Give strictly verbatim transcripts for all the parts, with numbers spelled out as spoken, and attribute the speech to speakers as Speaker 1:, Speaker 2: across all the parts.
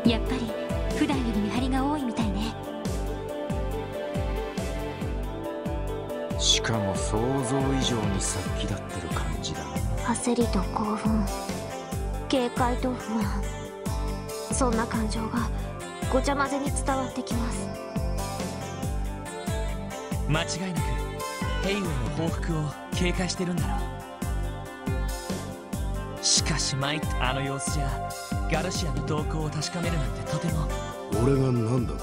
Speaker 1: やっぱり普段より見張りが多いみたいね。
Speaker 2: しかも想像以上に殺気立ってる感じだ。
Speaker 3: 焦りと興奮、警戒と不安、そんな感情がごちゃ混ぜに伝わってきます。
Speaker 4: 間違いなくヘイウェイの報復を警戒してるんだろう。しかしマイク、あの様子じゃガルシアの動向を確かめるなんてとても。
Speaker 5: 俺が何だって？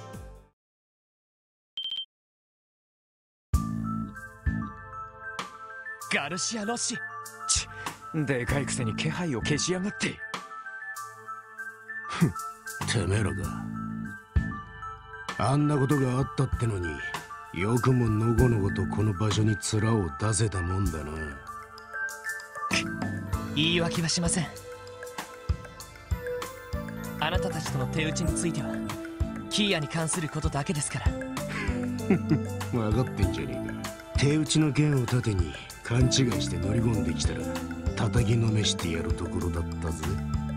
Speaker 4: ガルシア・ロッシ。
Speaker 2: ちでかいくせに気配を消しやがって。
Speaker 5: ふん、てめえらがあんなことがあったってのに、よくものごのごとこの場所に面を出せたもんだな。
Speaker 4: 言い訳はしません。あなたたちとの手打ちについてはキーヤに関することだけですから。
Speaker 5: 分かってんじゃねえか。手打ちの剣を盾に勘違いして乗り込んできたら叩きのめしてやるところだったぜ。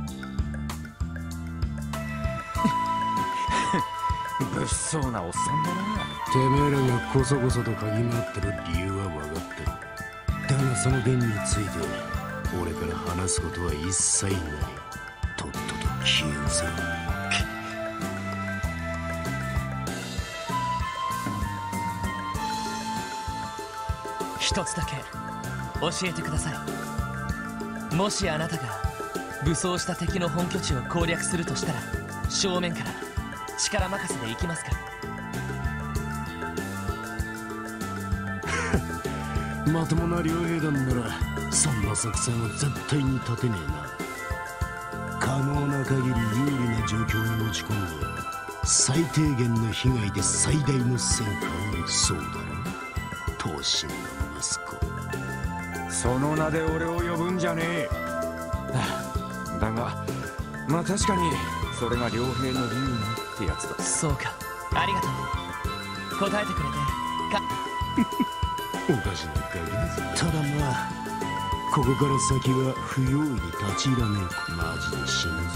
Speaker 2: 物騒なおっさんだな。
Speaker 5: てめえらがこそこそと嗅ぎ回ってる理由は分かってる。だがその件について俺から話すことは一切ない。とっとと消え失せろ。
Speaker 4: 一つだけ教えてください。もしあなたが武装した敵の本拠地を攻略するとしたら、正面から力任せで行きますか？
Speaker 5: まともな両兵団ならそんな作戦は絶対に立てねえな。可能な限り有利な状況に持ち込んで最低限の被害で最大の戦果を。そうだろ、闘神の息子。
Speaker 2: その名で俺を呼ぶんじゃねえ。だがまあ確かにそれが両兵の理由ってやつだ。
Speaker 4: そうか、ありがとう。答えてくれてか
Speaker 5: おかしな限りだぞ。ただまあここから先は不用意に立ち入らねえ。マジで死ぬぞ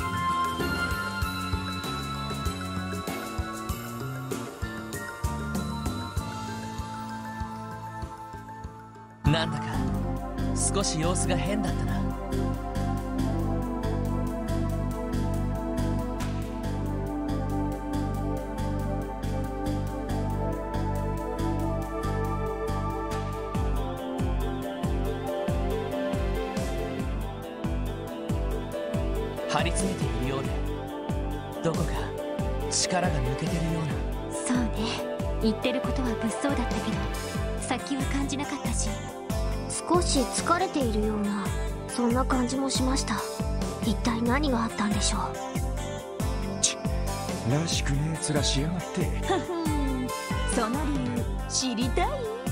Speaker 5: お前。
Speaker 4: なんだか少し様子が変だったな。張り詰めているようで、どこか力が抜けてるような。
Speaker 1: そうね、言ってることは物騒だったけど先は感じなかったし、
Speaker 3: 少し疲れているような、そんな感じもしました。一体何があったんでしょう。
Speaker 2: ちらしくねえ面しやがって。
Speaker 1: ふふん、その理由知りたい？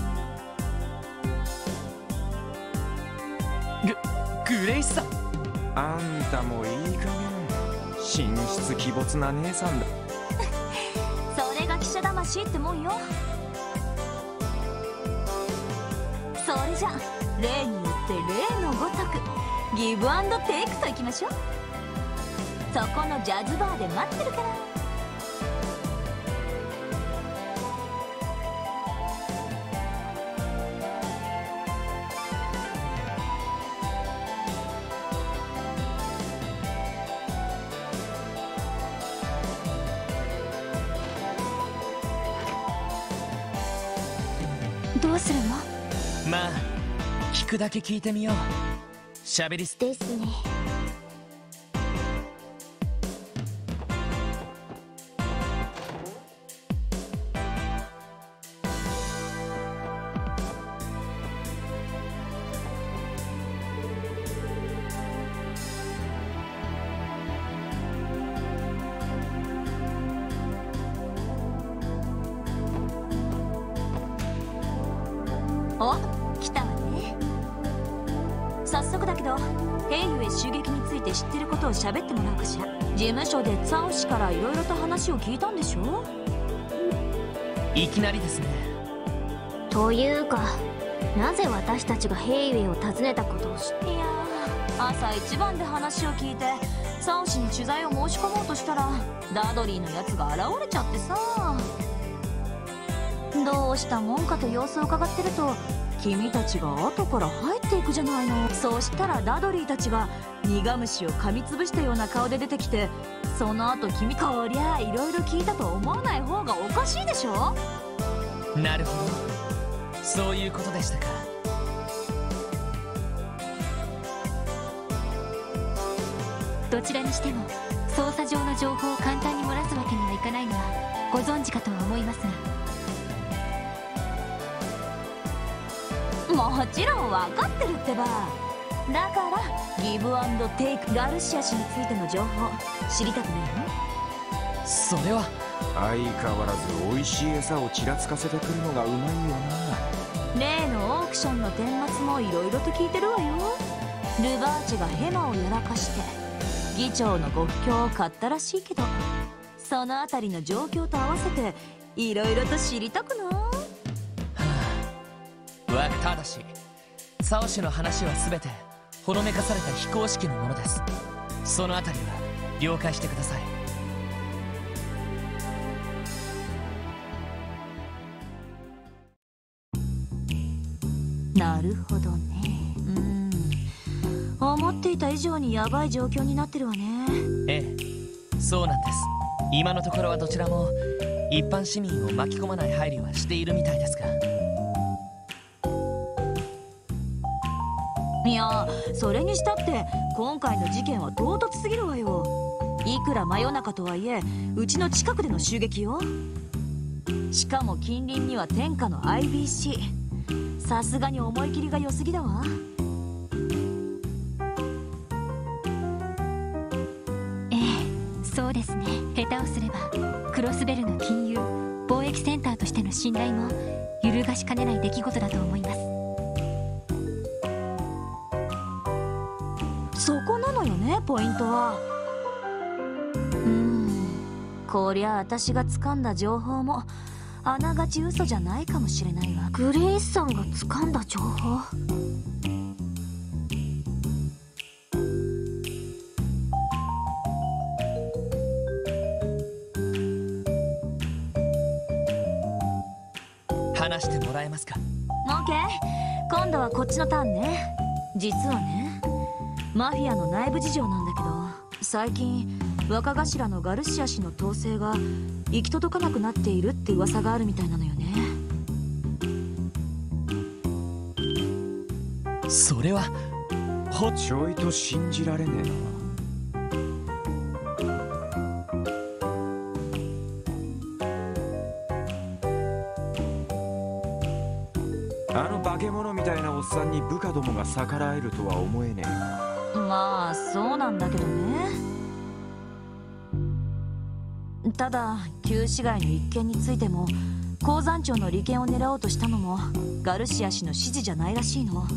Speaker 4: ググレイスさん、
Speaker 2: あんたもいい加減神出鬼没な姉さんだ。
Speaker 1: それが記者魂ってもんよ。それじゃ例によって例のごとくギブアンドテイクといきましょう。そこのジャズバーで待ってるから。どうするの？
Speaker 4: まあ聞くだけ聞いてみよう。喋りす
Speaker 3: ですね。
Speaker 1: お、来たわね。早速だけどヘイウェイ襲撃について知ってることを喋ってもらおうかしら。事務所でツァオ氏からいろいろと話を聞いたんでしょ？
Speaker 4: いきなりですね。
Speaker 3: というか、なぜ私たちがヘイウェイを訪ねたことを知って。
Speaker 1: いやー、朝一番で話を聞いてサオシに取材を申し込もうとしたらダドリーのやつが現れちゃってさ。どうしたもんかと様子を伺ってると君たちが後から入っていくじゃないの。そうしたらダドリーたちが苦虫を噛みつぶしたような顔で出てきて、その後君こりゃいろいろ聞いたと思わない方がおかしいでしょ。
Speaker 4: なるほど、そういうことでしたか。
Speaker 3: どちらにしても捜査上の情報を簡単に漏らすわけにはいかないのはご存知かとは思いますが。
Speaker 1: もちろん分かってるってば。だからギブアンドテイクガルシア氏についての情報知りたくないの？
Speaker 4: それは
Speaker 2: 相変わらず美味しい餌をちらつかせてくるのがうまいよな。
Speaker 1: 例のオークションの顛末もいろいろと聞いてるわよ。ルバーチェがヘマをやらかして議長のご不興を買ったらしいけど、そのあたりの状況と合わせていろいろと知りたくない？
Speaker 4: わただしサオ氏の話は全てほのめかされた非公式のものです。そのあたりは了解してください。
Speaker 1: なるほどね。うん、思っていた以上にヤバい状況になってるわね。
Speaker 4: ええ、そうなんです。今のところはどちらも一般市民を巻き込まない配慮はしているみたいですが。
Speaker 1: いや、それにしたって今回の事件は唐突すぎるわよ。いくら真夜中とはいえうちの近くでの襲撃よ。しかも近隣には天下の アイビーシー。 さすがに思い切りが良すぎだわ。
Speaker 3: ええ、そうですね。下手をすればクロスベルの金融貿易センターとしての信頼も揺るがしかねない出来事だと思います。
Speaker 1: そこなのよね、ポイントは。うーん、こりゃ私が掴んだ情報もあながち嘘じゃないかもしれないわ。
Speaker 3: グレイスさんが掴んだ情報？
Speaker 4: 話してもらえますか？
Speaker 1: オッケー、今度はこっちのターンね。実はね、マフィアの内部事情なんだけど、最近若頭のガルシア氏の統制が行き届かなくなっているって噂があるみたいなのよね。
Speaker 4: それはほ
Speaker 2: ちょいと信じられねえな。あの化け物みたいなおっさんに部下どもが逆らえるとは思えねえが。
Speaker 1: まあそうなんだけどね。ただ旧市街の一件についても鉱山庁の利権を狙おうとしたのもガルシア氏の指示じゃないらしいの。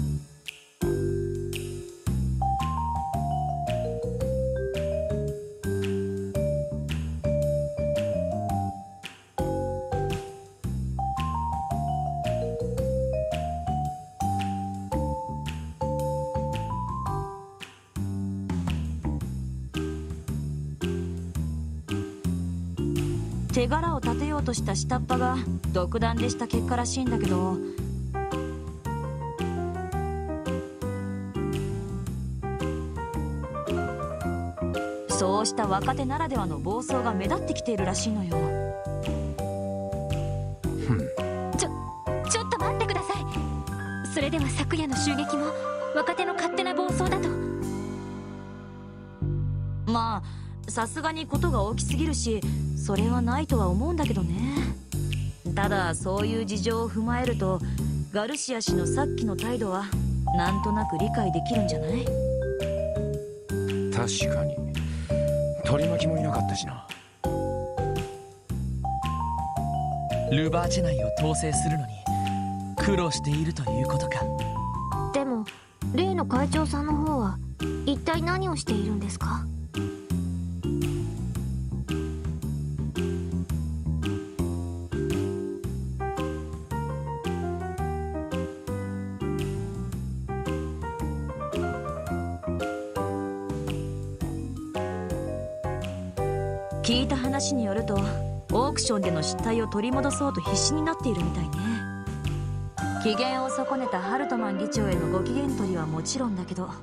Speaker 1: 手柄を立てようとした下っ端が独断でした結果らしいんだけど、そうした若手ならではの暴走が目立ってきているらしいのよ。
Speaker 3: ちょ、ちょっと待ってください。それでは昨夜の襲撃も若手の勝手な暴走だと？
Speaker 1: まあさすがにことが大きすぎるしそれはないとは思うんだけどね。ただそういう事情を踏まえるとガルシア氏のさっきの態度はなんとなく理解できるんじゃない？
Speaker 2: 確かに取り巻きもいなかったしな。
Speaker 4: ルバーチェ内を統制するのに苦労しているということか。
Speaker 3: でも例の会長さんの方は一体何をしているんですか？
Speaker 1: 聞いた話によるとオークションでの失態を取り戻そうと必死になっているみたいね。機嫌を損ねたハルトマン議長へのご機嫌取りはもちろんだけど、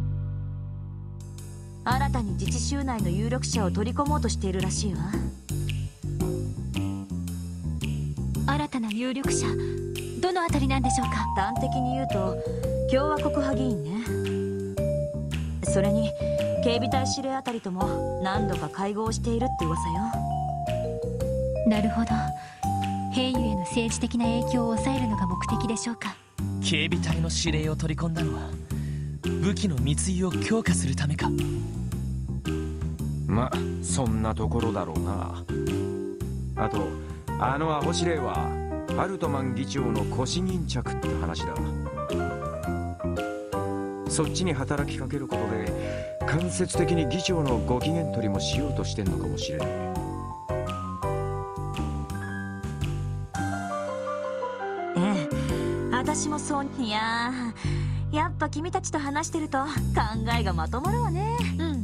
Speaker 1: 新たに自治州内の有力者を取り込もうとしているらしいわ。
Speaker 3: 新たな有力者、どのあたりなんでしょうか？
Speaker 1: 端的に言うと共和国派議員ね。それに警備隊司令あたりとも何度か会合をしているって噂よ。
Speaker 3: なるほど、兵油への政治的な影響を抑えるのが目的でしょうか。
Speaker 4: 警備隊の司令を取り込んだのは武器の密輸を強化するためか。
Speaker 2: ま、そんなところだろうな。あとあのアホ司令はハルトマン議長の腰巾着って話だ。そっちに働きかけることで間接的に議長のご機嫌取りもしようとしてんのかもしれない。
Speaker 1: ええ、私もそう。いやー、やっぱ君たちと話してると考えがまとまるわね。うんうん、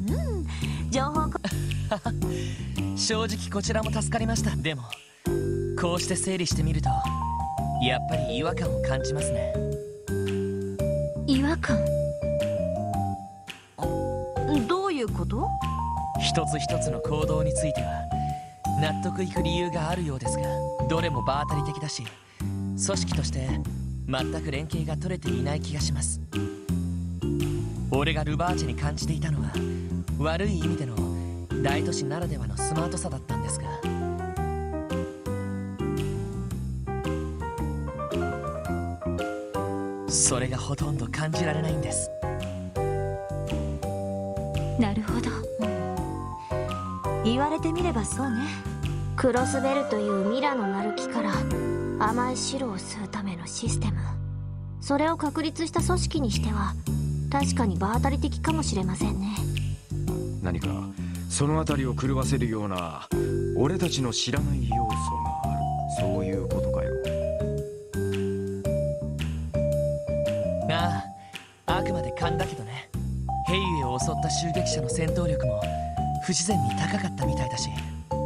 Speaker 1: 情報こ
Speaker 4: 正直こちらも助かりました。でもこうして整理してみるとやっぱり違和感を感じますね。
Speaker 3: 違和感？
Speaker 1: どういうこと？
Speaker 4: 一つ一つの行動については納得いく理由があるようですが、どれも場当たり的だし組織として全く連携が取れていない気がします。俺がルバーチェに感じていたのは悪い意味での大都市ならではのスマートさだったんですが、それがほとんど感じられないんです。
Speaker 3: なるほど、
Speaker 1: 言われてみればそうね。
Speaker 6: クロスベルというミラのなる木から甘い汁を吸うためのシステム、それを確立した組織にしては確かに場当たり的かもしれませんね。
Speaker 2: 何かそのあたりを狂わせるような俺たちの知らない要素がある、そういうことかよ。
Speaker 4: ああ、あくまで勘だけどね。ヘイユエを襲った襲撃者の戦闘力も不自然に高かったみたいだし。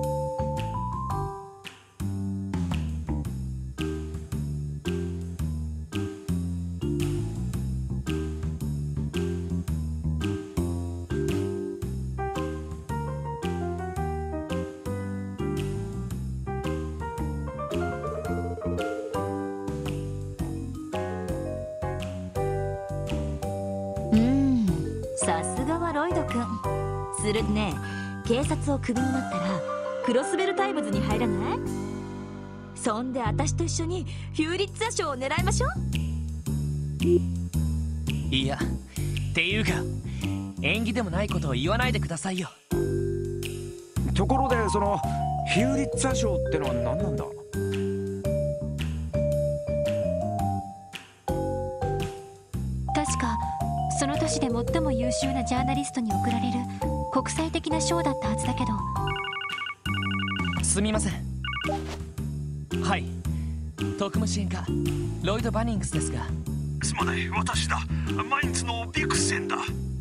Speaker 1: さすがはロイド君。するね、警察をクビになったらクロスベルタイムズに入らない？そんで私と一緒にヒューリッツァ賞を狙いましょう。
Speaker 4: いや、っていうか縁起でもないことを言わないでくださいよ。
Speaker 2: ところでそのヒューリッツァ賞ってのは何なんだ？
Speaker 3: 確かその年で最も優秀なジャーナリストに贈られる国際的な賞だったはずだけど。
Speaker 4: すみません。はい、特務支援課ロイド・バニングスですが。
Speaker 5: すまない、私だ。マインツのビクセンだ。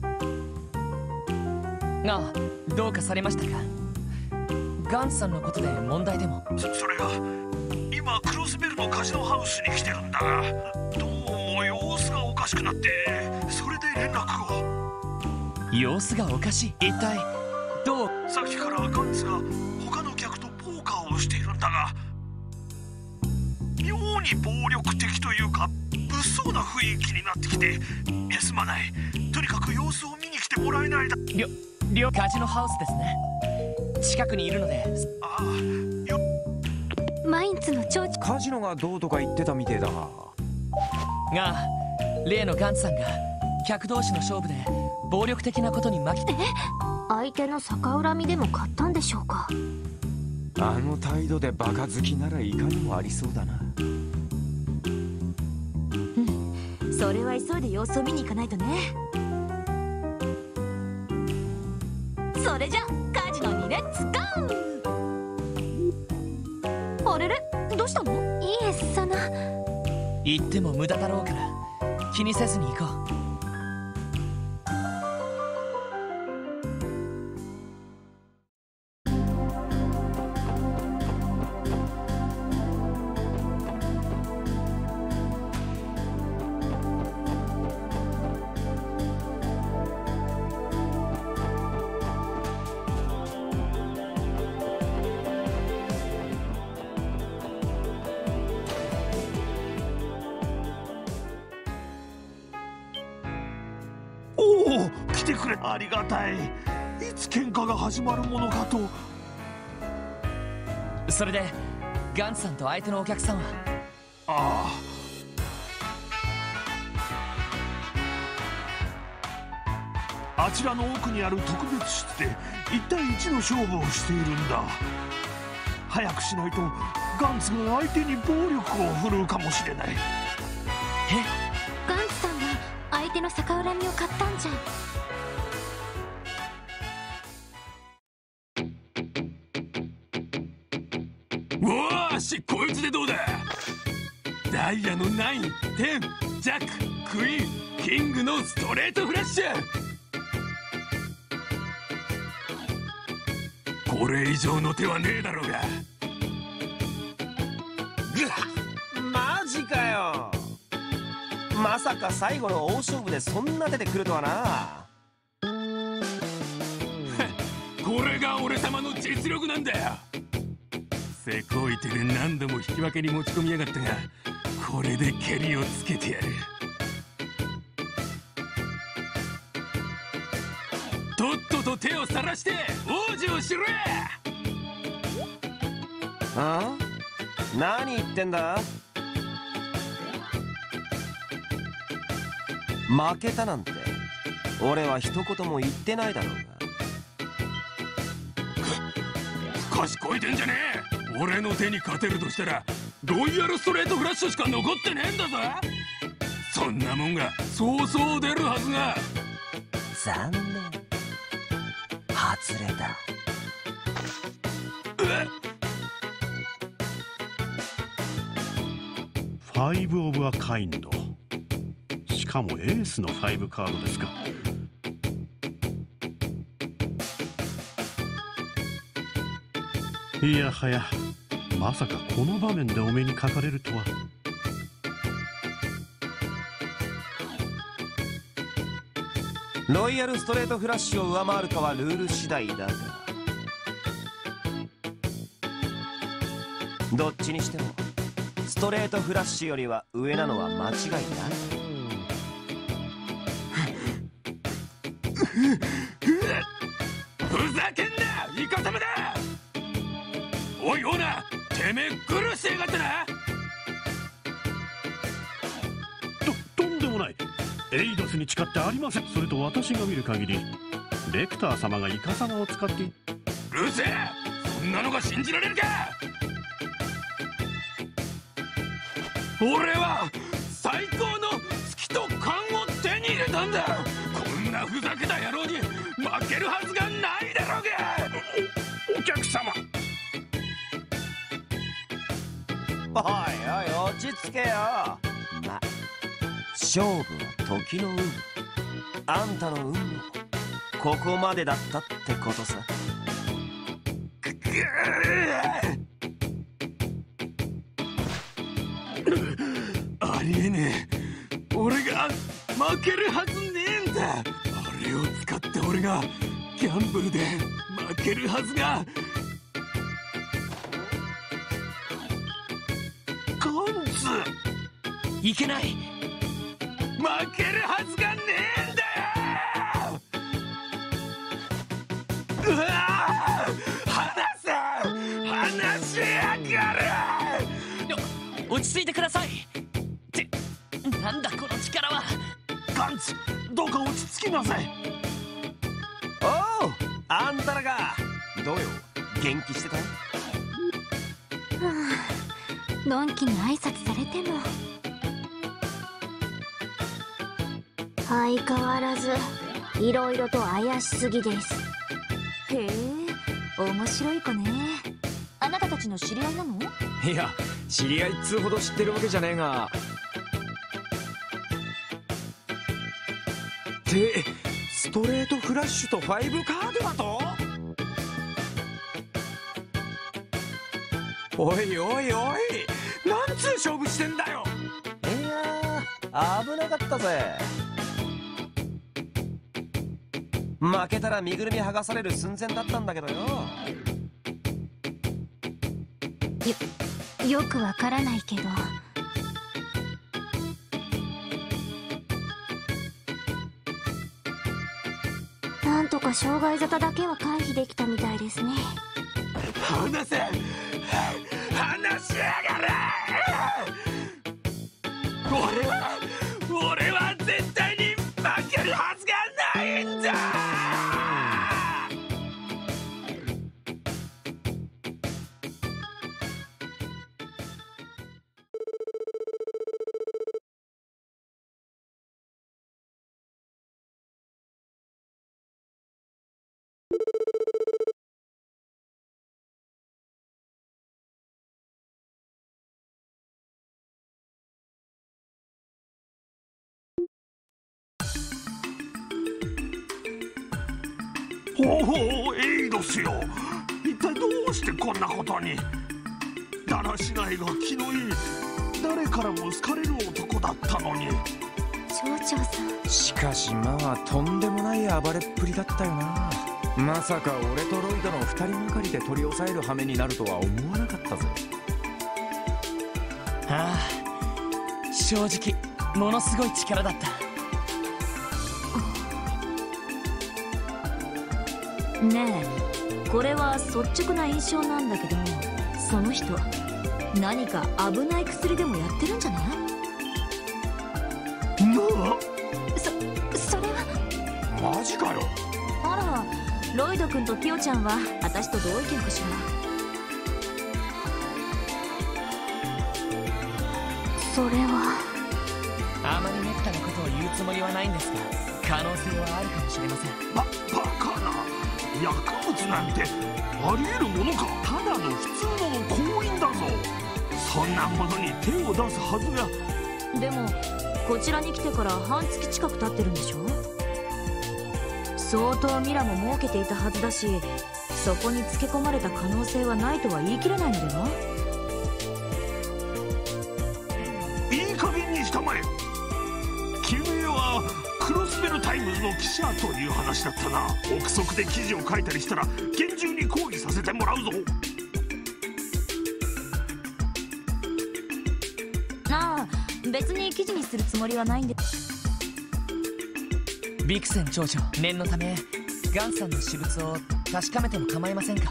Speaker 4: ああ、どうかされましたか？ガンツさんのことで問題でも？
Speaker 5: そ, それが今クロスベルのカジノハウスに来てるんだが、どうも様子がおかしくなって、それで連絡を。
Speaker 4: 様子がおかしい？一体どう？
Speaker 5: さっきからガンツが他の客とポーカーをしているんだが、妙に暴力的というか物騒な雰囲気になってきて、すまない、とにかく様子を見に来てもらえないだ。
Speaker 4: りょ、りょ、カジノハウスですね。近くにいるので。
Speaker 5: ああ、よ
Speaker 3: マインツの町長。
Speaker 2: カジノがどうとか言ってたみてえだが。
Speaker 4: が例のガンツさんが客同士の勝負で暴力的なことに巻き。
Speaker 6: え、相手の逆恨みでも買ったんでしょうか？
Speaker 2: あの態度でバカ好きならいかにもありそうだな。
Speaker 1: うん、それは急いで様子を見に行かないとね。それじゃカジノにレッツゴー。あれれ、どうしたの？
Speaker 3: いえ、その
Speaker 4: 言っても無駄だろうから気にせずに行こう。
Speaker 5: てくれ。ありがたい。いつ喧嘩が始まるものかと。
Speaker 4: それでガンツさんと相手のお客さんは？
Speaker 5: ああ、あちらの奥にある特別室でいちたいいちの勝負をしているんだ。早くしないとガンツが相手に暴力を振るうかもしれない。
Speaker 3: え、ガンツさんが相手の逆恨みを買ったんじゃ。
Speaker 2: おーし、こいつでどうだ。ダイヤのナイン、テン、ジャック、クイーン、キングのストレートフラッシュ。これ以上の手はねえだろうが。
Speaker 7: マジかよ。まさか最後の大勝負でそんな手で来るとはな。
Speaker 2: これが俺様の実力なんだよ。せこい手で何度も引き分けに持ち込みやがったが、これで蹴りをつけてやる。とっとと手をさらして王子をしろや。
Speaker 7: あ？何言ってんだ？負けたなんて俺は一言も言ってないだろう
Speaker 2: が。賢いてんじゃねえ。俺の手に勝てるとしたらロイヤルストレートフラッシュしか残ってねえんだぞ。そんなもんがそうそう出るはずが。
Speaker 7: 残念、外れた。
Speaker 5: ファイブオブアカインド。しかもエースのファイブカードですか。いやはや、まさかこの場面でお目にかかれるとは。
Speaker 7: ロイヤルストレートフラッシュを上回るかはルール次第だが、どっちにしてもストレートフラッシュよりは上なのは間違いない。
Speaker 2: ふざけんな、イカサメだ。おいオーナー、てめえ苦しやがってな。
Speaker 5: と、とんでもない。エイドスに誓ってありません。それと私が見る限りレクター様がイカサマを使って。
Speaker 2: うるせえ、そんなのが信じられるか。俺は最高の月と勘を手に入れたんだ。こんなふざけた野郎に負けるはずがないだろうが。
Speaker 5: お、お客様。
Speaker 7: おいおい、落ち着けよ。ま、勝負は時の運。あんたの運もここまでだったってことさ。
Speaker 2: ありえねえ。俺が負けるはずねえんだ。あれを使って俺がギャンブルで負けるはずが。ガンツ
Speaker 4: いけない。
Speaker 2: 負けるはずがねえんだよ。うわあ、離せ、離しやがる。
Speaker 4: 落ち着いてください。ってなんだこの力は。
Speaker 5: ガンツ、どうか落ち着きなさい。
Speaker 7: おう、あんたらがどうよ、元気してた？
Speaker 3: のんきに挨拶されても。
Speaker 6: 相変わらずいろいろと怪しすぎです。
Speaker 1: へえ、面白い子ね。あなたたちの知り合いなの？
Speaker 2: いや、知り合いっつうほど知ってるわけじゃねえが。ってストレートフラッシュとファイブカードだと。おいおいおい、なんつう勝負してんだよ。
Speaker 7: いやー、危なかったぜ。負けたら身ぐるみ剥がされる寸前だったんだけどよ。
Speaker 3: よ、よくわからないけど。
Speaker 6: ぱ障害沙汰だけは回避できたみたいですね。
Speaker 2: 話せ、話しやがれ。俺は俺は絶対に負けるはずがないんだ。おお、エイドスよ。一体どうしてこんなことに。だらしないが気のいい、誰からも好かれる男だったのに。
Speaker 6: 町長さん。
Speaker 8: しかしまあとんでもない暴れっぷりだったよな。まさか俺とロイドの二人がかりで取り押さえる羽目になるとは思わなかったぜ。
Speaker 4: ああ、正直ものすごい力だった。
Speaker 1: ねえ、これは率直な印象なんだけど、その人何か危ない薬でもやってるんじゃない？
Speaker 6: そ、それは
Speaker 2: マジかよ。
Speaker 1: あら、ロイド君とピオちゃんは私と同意見かしら。
Speaker 6: それは
Speaker 4: あまりめったなことを言うつもりはないんですが、可能性はあるかもしれません。
Speaker 2: ババカな、薬物なんてあり得るものか。ただの普通の行員だぞ。そんなものに手を出すはずが。
Speaker 1: でもこちらに来てから半月近く経ってるんでしょ。相当ミラも儲けていたはずだし、そこにつけ込まれた可能性はないとは言い切れないのでは。
Speaker 2: いい加減にしたまえ。君はクロスベルタイムズの記者という話だったな。憶測で記事を書いたりしたら厳重に抗議させてもらうぞ。
Speaker 1: ああ、別に記事にするつもりはないんで。
Speaker 4: ビクセン長女、念のためガンさんの私物を確かめても構いませんか？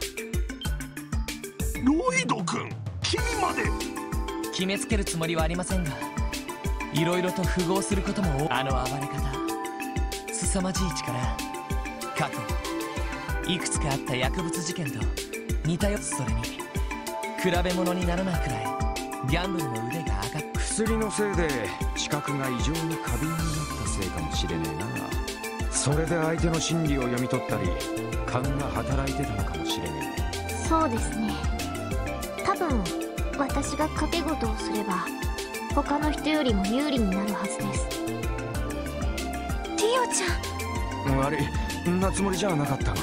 Speaker 2: ロイド君、君まで。
Speaker 4: 決めつけるつもりはありませんが、いろいろと符合することも。あの暴れ方、凄まじい力、過去いくつかあった薬物事件と似たよ。それに比べ物にならないくらいギャンブルの腕が上がっ。
Speaker 8: 薬のせいで知覚が異常に過敏になったせいかもしれねえな。それで相手の心理を読み取ったり勘が働いてたのかもしれね
Speaker 6: え。そうですね。多分私が賭け事をすれば他の人よりも有利になるはずです。ティオちゃん。
Speaker 8: 悪い、んなつもりじゃなかったが。い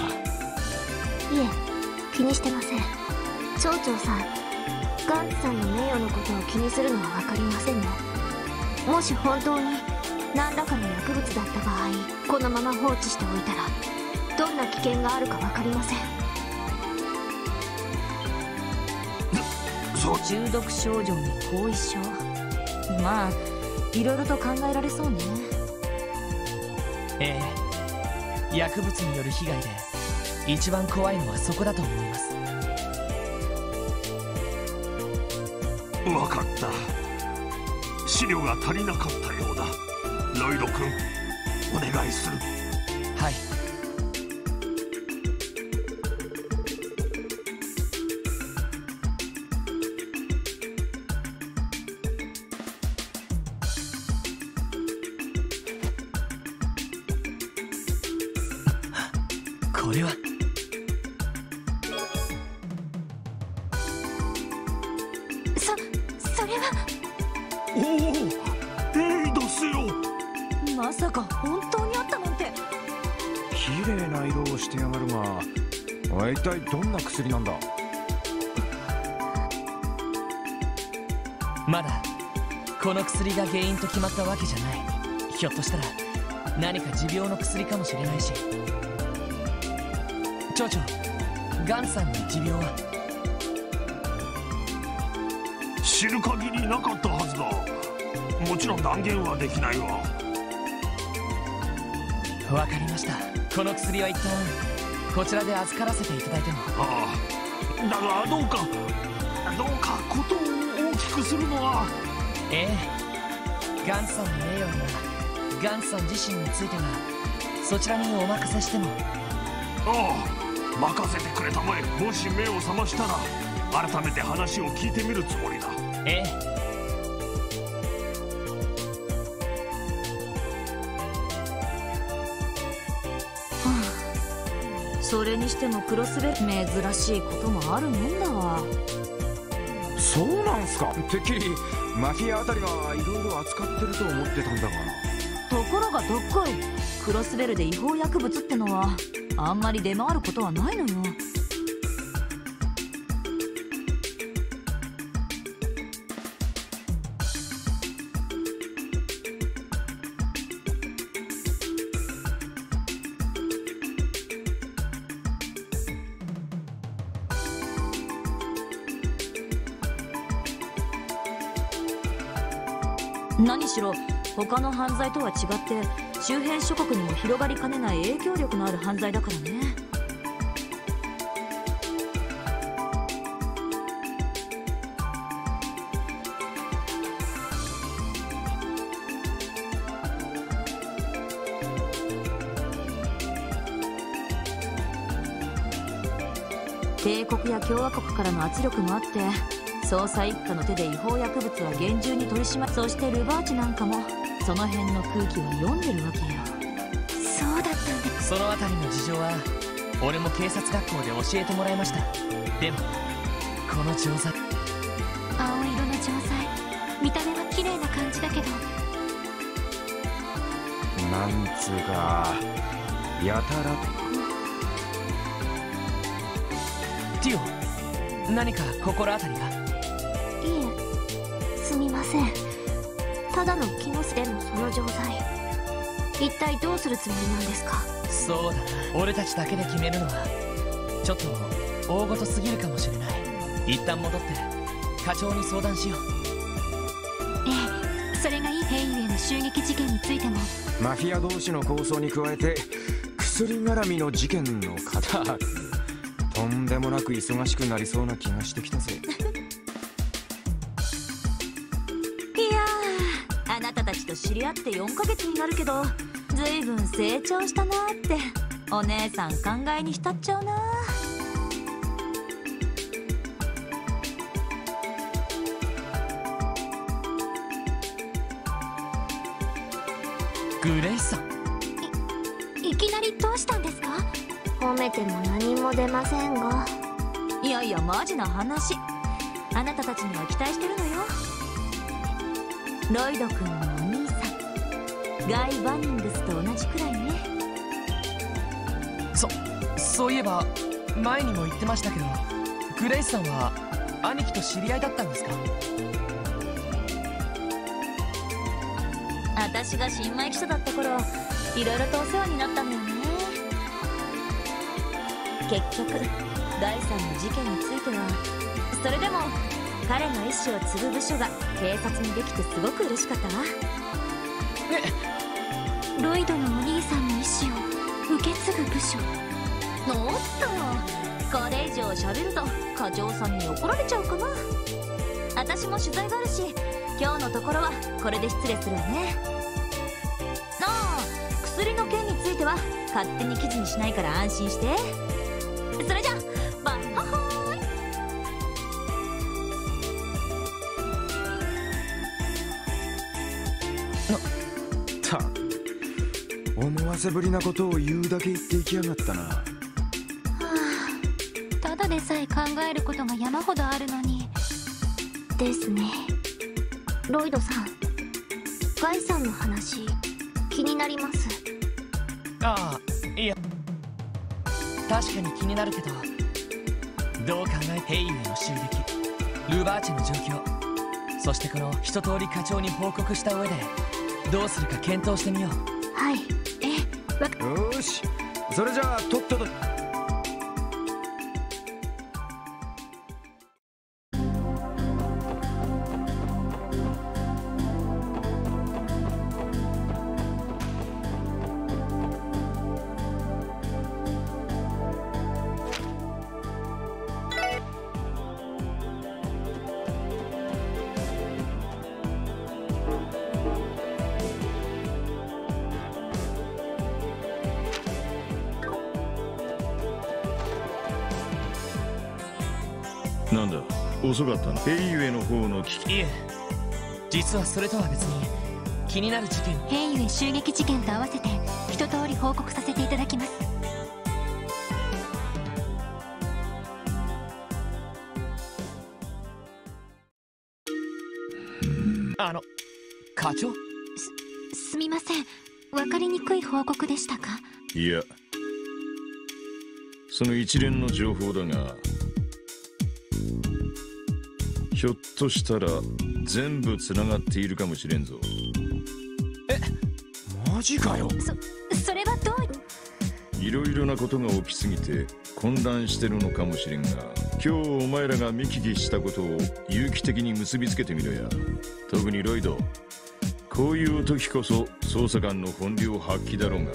Speaker 6: え、気にしてません。町長さん、ガンツさんの名誉のことを気にするのは分かりませんね。もし本当に何らかの薬物だった場合、このまま放置しておいたらどんな危険があるか分かりません。
Speaker 1: 中毒症状に後遺症、まあいろいろと考えられそうね。
Speaker 4: ええ、薬物による被害で一番怖いのはそこだと思います。
Speaker 2: 分かった。資料が足りなかったようだ。ロイド君、お願いする。
Speaker 4: はい。これは
Speaker 6: そ、それは。
Speaker 2: おお、エイドスよ。
Speaker 1: まさか本当にあったなんて。
Speaker 8: 綺麗な色をしてやがるが、一体どんな薬なんだ？
Speaker 4: まだこの薬が原因と決まったわけじゃない。ひょっとしたら何か持病の薬かもしれないし。町長、ガンさんの持病は？
Speaker 2: 知る限りなかったはずだ。もちろん断言はできないわ。
Speaker 4: わかりました。 この薬は一旦こちらで預からせていただいても。
Speaker 2: ああ、だがどうかどうかことを大きくするのは。
Speaker 4: ええ、ガンツさんの名誉やガンツさん自身についてはそちらにお任せしても。
Speaker 2: ああ、任せてくれたまえ。もし目を覚ましたら改めて話を聞いてみるつもりだ。
Speaker 4: ええ。
Speaker 1: それにしてもクロスベル珍しいこともあるもんだわ。
Speaker 8: そうなんすか。てっきりマフィアあたりがいろいろ扱ってると思ってたんだが。
Speaker 1: ところがどっこい、クロスベルで違法薬物ってのはあんまり出回ることはないのよ。何しろ他の犯罪とは違って周辺諸国にも広がりかねない影響力のある犯罪だからね。帝国や共和国からの圧力もあって捜査一課の手で違法薬物は厳重に取り締まる。そしてルバーチなんかもその辺の空気を読んでるわけよ。
Speaker 3: そうだったんだ。
Speaker 4: そのあたりの事情は俺も警察学校で教えてもらいました。でもこの錠剤、
Speaker 3: 青色の錠剤、見た目は綺麗な感じだけど、
Speaker 8: なんつうかやたら
Speaker 4: ティオ、何か心当たりが？
Speaker 6: いえ、すみません。ただの気のせいのその錠剤、一体どうするつもりなんですか？
Speaker 4: そうだな、俺たちだけで決めるのはちょっと大ごとすぎるかもしれない。一旦戻って課長に相談しよう。
Speaker 3: ええ、それがいい。ヘイユへの襲撃事件についても
Speaker 8: マフィア同士の抗争に加えて薬絡みの事件の片とんでもなく忙しくなりそうな気がしてきたぜ。
Speaker 1: いやー、あなたたちと知り合ってよんかげつになるけどずいぶん成長したなーってお姉さん考えに浸っちゃうな。
Speaker 4: グレイさん、
Speaker 3: い, いきなりどうしたんですか？
Speaker 6: 褒めても何も出ませんが。
Speaker 1: いやいや、マジな話、あなたたちには期待してるのよ。ロイド君のお兄さんガイ・バニングスと同じくらいね。
Speaker 4: そそういえば前にも言ってましたけど、グレイスさんは兄貴と知り合いだったんですか？
Speaker 1: 私が新米記者だった頃いろいろとお世話になったんだよね。結局ガイさんの事件についてはそれでも彼の意思を継ぐ部署が警察にできてすごく嬉しかったわ。
Speaker 4: え、
Speaker 3: ロイドのお兄さんの意思を受け継ぐ部署。
Speaker 1: おっと、これ以上喋ると課長さんに怒られちゃうかな。私も取材があるし今日のところはこれで失礼するわね。ああ、薬の件については勝手に記事にしないから安心して。それじゃバッハハーイ。
Speaker 8: たく思わせぶりなことを言うだけ言っていきやがったな。は
Speaker 3: あ、ただでさえ考えることが山ほどあるのに。
Speaker 6: ですね。ロイドさん、ガイさんの話気になります。
Speaker 4: ああ、いや確かに気になるけど、どう考えヘイユへの襲撃、ルバーチェの状況、そしてこの一通り課長に報告した上でどうするか検討してみよう。
Speaker 6: はい。
Speaker 3: ええ、わか
Speaker 8: よーし、それじゃあとっとと。
Speaker 9: なんだ遅かったな。ヘイユエの方の聞き。
Speaker 4: いえ、実はそれとは別に気になる事件。
Speaker 3: ヘイユエ襲撃事件と合わせて一通り報告させていただきます。
Speaker 4: あの課長、
Speaker 3: すすみません、分かりにくい報告でしたか？
Speaker 9: いや、その一連の情報だが、ひょっとしたら全部つながっているかもしれんぞ。
Speaker 4: え、
Speaker 8: マジかよ。
Speaker 3: そそれはどう？
Speaker 9: いろいろなことが起きすぎて混乱してるのかもしれんが、今日お前らが見聞きしたことを有機的に結びつけてみろや。特にロイド、こういう時こそ捜査官の本領発揮だろう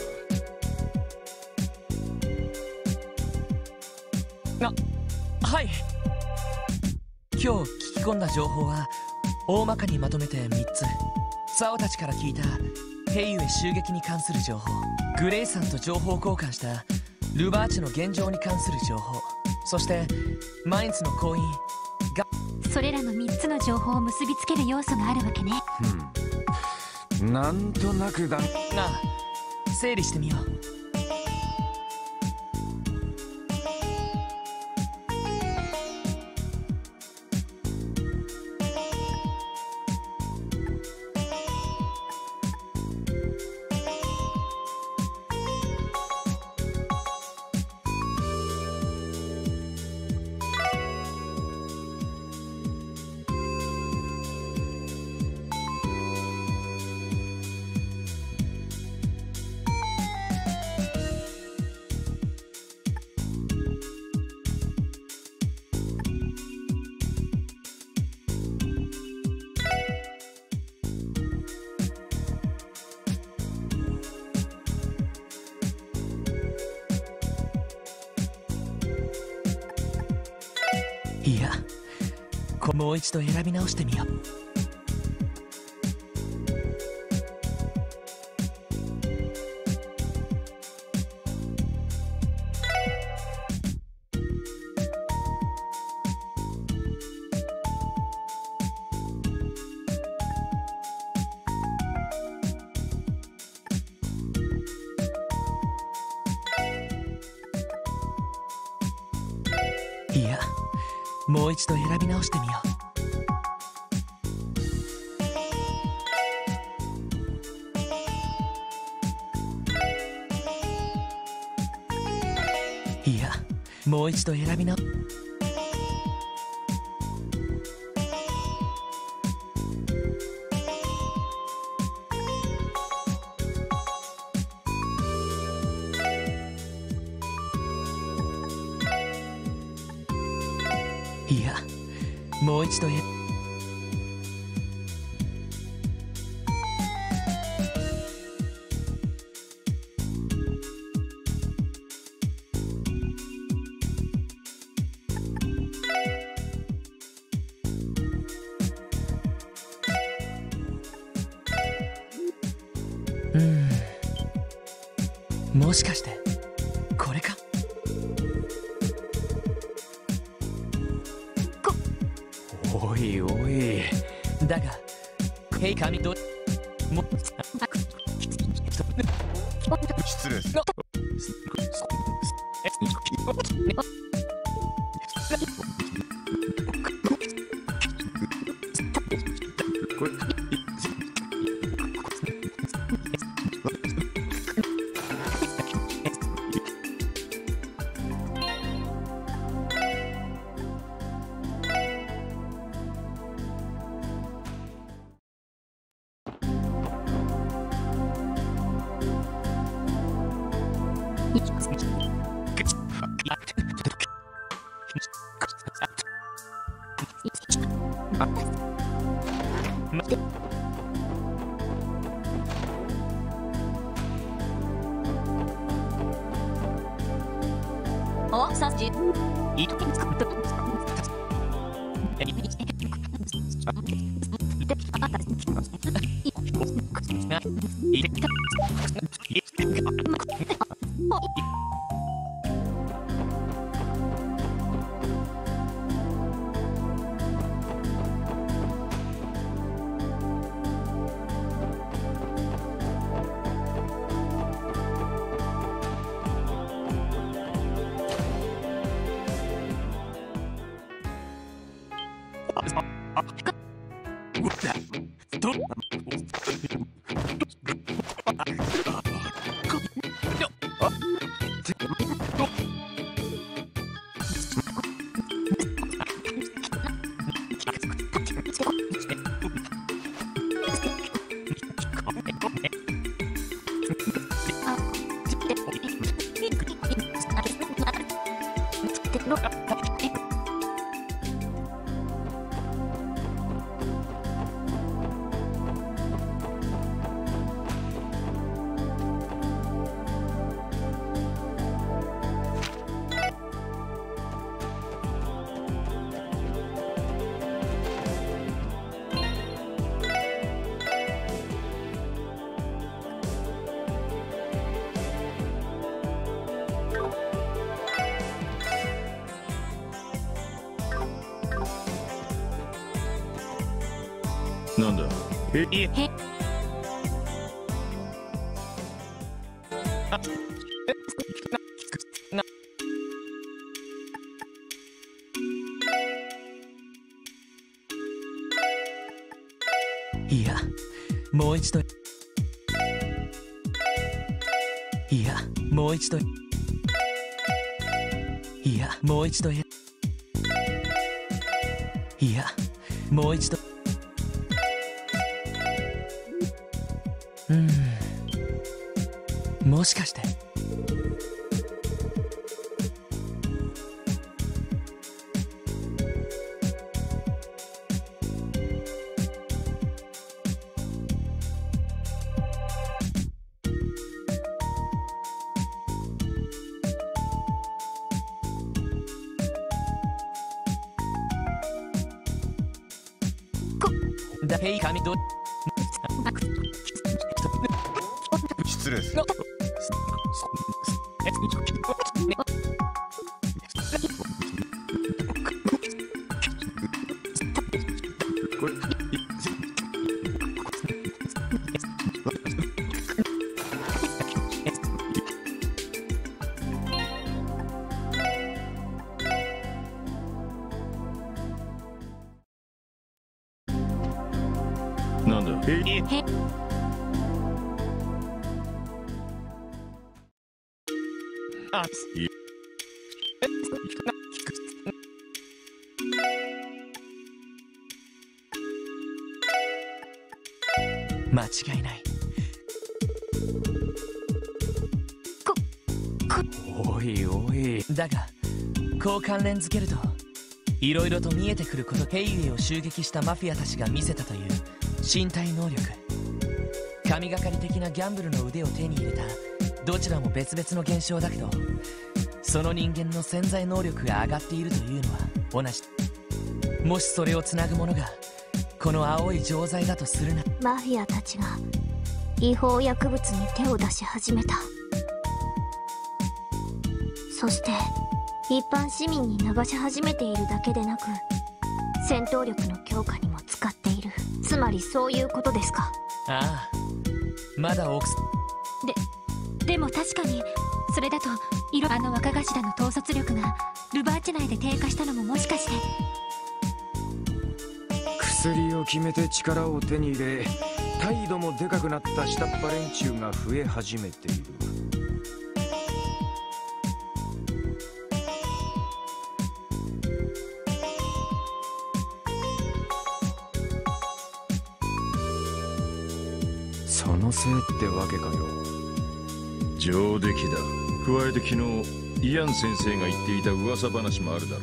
Speaker 4: が。あ、はい。今日聞き込んだ情報は大まかにまとめてみっつ。サオたちから聞いたヘイユエ襲撃に関する情報、グレイさんと情報交換したルバーチの現状に関する情報、そしてマインツの行員が。
Speaker 3: それらのみっつの情報を結びつける要素があるわけね。
Speaker 8: うん、なんとなくだ。
Speaker 4: なあ、整理してみよう。いや、もう一度選び直してみよう。いや、もう一度選び直してみよう。いや、もう一度選び直。いや、もう一度や。うん、もしかしてこれか。
Speaker 8: おいおい、
Speaker 4: だがヘイ神とも
Speaker 8: 失礼。
Speaker 1: お、さっじ。
Speaker 4: いいとこ作った。
Speaker 9: なんだ。えいえ
Speaker 4: いや、もう一度。いや、もう一度。いや、もう一度や。いや、もう一度。うーん、もしかして。だへい髪ど
Speaker 10: 失礼する。
Speaker 9: なんだ。えい
Speaker 3: へ
Speaker 4: あ
Speaker 9: い
Speaker 4: 間違いない。
Speaker 3: ここ
Speaker 4: おいおい。だがこう関連づけるといろいろと見えてくること。ヘイウェイを襲撃したマフィアたちが見せたという身体能力、神がかり的なギャンブルの腕を手に入れたどちらも別々の現象だけど、その人間の潜在能力が上がっているというのは同じ。もしそれをつなぐものがこの青い錠剤だとするな。
Speaker 6: マフィアたちが違法薬物に手を出し始めた。そして一般市民に流し始めているだけでなく、戦闘力の強化にも使っている。つまりそういうことですか。
Speaker 4: ああ、まだオークス。
Speaker 3: ででも確かにそれだと色あの若頭の統率力がルバーチェ内で低下したのももしかして。
Speaker 8: 薬を決めて力を手に入れ、態度もでかくなった下っ端連中が増え始めている。そのせいってわけかよ。
Speaker 9: 上出来だ。加えて昨日イアン先生が言っていた噂話もあるだろう。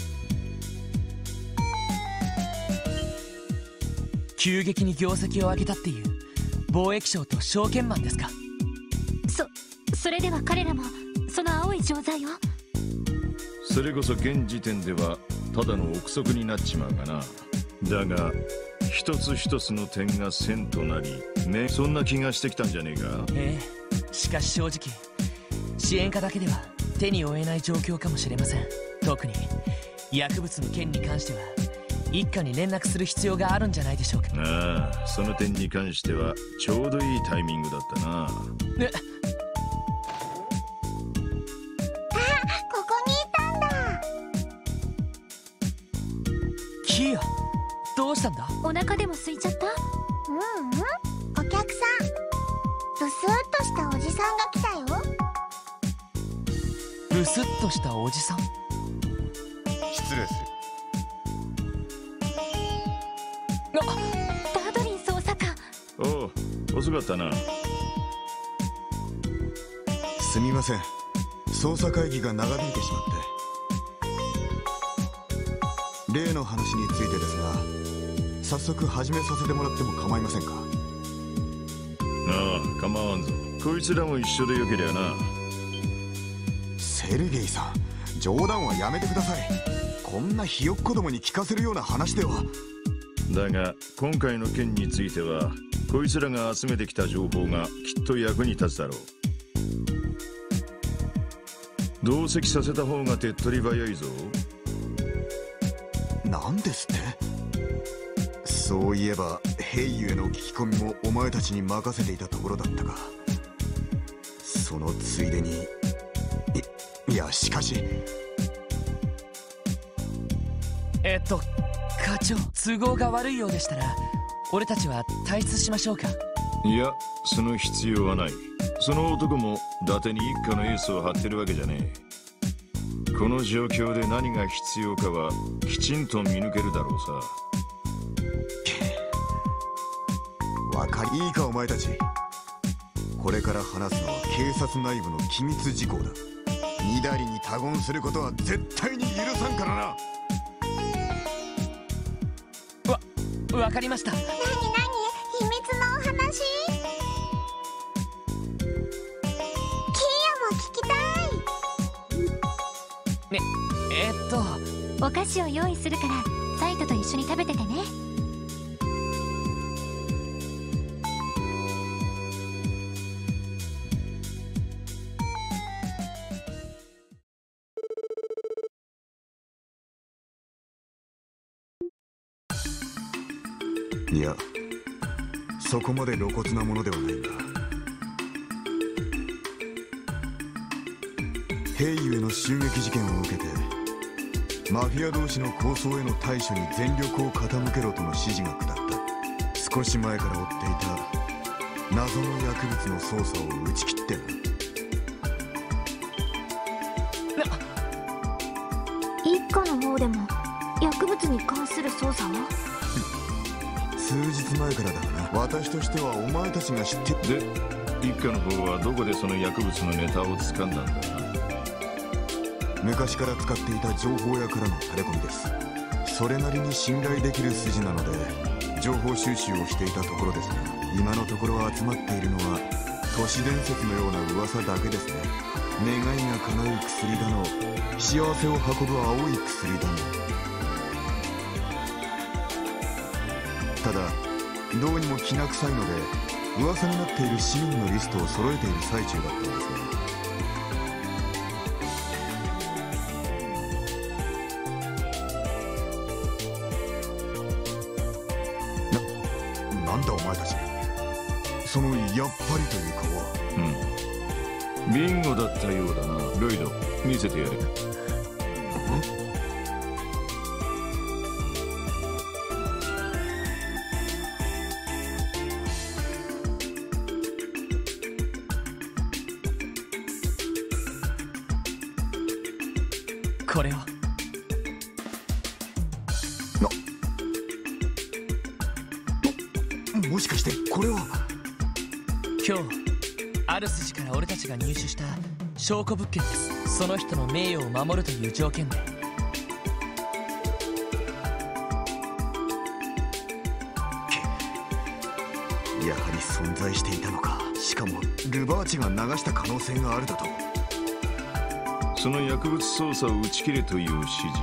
Speaker 4: 急激に業績を上げたっていう貿易商と証券マンですか。
Speaker 3: そそれでは彼らもその青い錠剤を。
Speaker 9: それこそ現時点ではただの憶測になっちまうがな。だが一つ一つの点が線となり、ね、そんな気がしてきたんじゃねえか。
Speaker 4: ええ、しかし正直支援家だけでは手に負えない状況かもしれません。特に薬物の件に関しては一家に連絡する必要があるんじゃないでしょうか。
Speaker 9: ああ、その点に関してはちょうどいいタイミングだったな。
Speaker 4: ね、
Speaker 6: ここにいたんだ。
Speaker 4: キア。 どうしたんだ？
Speaker 3: お腹でも空いちゃった？
Speaker 6: ううん、お客さん。ブスッとしたおじさんが来たよ。
Speaker 4: ブスッとしたおじさん？
Speaker 10: 失礼する。
Speaker 3: あ、ダドリン捜査官。
Speaker 9: おう、遅かったな。
Speaker 10: すみません、捜査会議が長引いてしまって。例の話についてですが、早速始めさせてもらっても構いませんか？
Speaker 9: ああ、構わんぞ。こいつらも一緒でよけりゃな。
Speaker 10: セルゲイさん、冗談はやめてください。こんなひよっこどもに聞かせるような話では。
Speaker 9: だが今回の件については、こいつらが集めてきた情報がきっと役に立つだろう。同席させた方が手っ取り早いぞ。
Speaker 10: なんですって？そういえば兵友への聞き込みもお前たちに任せていたところだったか。そのついでに、い、いやしかし
Speaker 4: えっと課長、都合が悪いようでしたら俺たちは退出しましょうか？
Speaker 9: いや、その必要はない。その男も伊達に一家のエースを張ってるわけじゃねえ。この状況で何が必要かはきちんと見抜けるだろうさ。
Speaker 10: わかりいいかお前たち。これから話すのは警察内部の機密事項だ。みだりに他言することは絶対に許さんからな。
Speaker 4: わ、わかりました。
Speaker 6: なになに、秘密のお話？キーヤも聞きたい。
Speaker 4: ね、えっと
Speaker 3: お菓子を用意するからサイトと一緒に食べててね。
Speaker 10: いや、そこまで露骨なものではないんだ。兵友への襲撃事件を受けて、マフィア同士の抗争への対処に全力を傾けろとの指示が下った。少し前から追っていた謎の薬物の捜査を打ち切ってな。
Speaker 6: 一家の方でも薬物に関する捜査を？
Speaker 10: 数日前からだがな。私としてはお前たちが知って
Speaker 9: で、一家の方はどこでその薬物のネタを掴んだんだ？
Speaker 10: 昔から使っていた情報屋からのタレコミです。それなりに信頼できる筋なので情報収集をしていたところですが、今のところ集まっているのは都市伝説のような噂だけですね。願いが叶う薬だの、幸せを運ぶ青い薬だの。ただどうにも気な臭いので噂になっている市民のリストを揃えている最中だったんですね。な、なんだお前たち。そのやっぱりという顔は。
Speaker 9: うん、ビンゴだったようだな。ロイド、見せてやれ。
Speaker 4: これを。
Speaker 10: な、もしかしてこれは。
Speaker 4: 今日ある筋から俺たちが入手した証拠物件です。その人の名誉を守るという条件で。
Speaker 10: やはり存在していたのか。しかもルバーチが流した可能性があるだと。
Speaker 9: その薬物捜査を打ち切れという指示。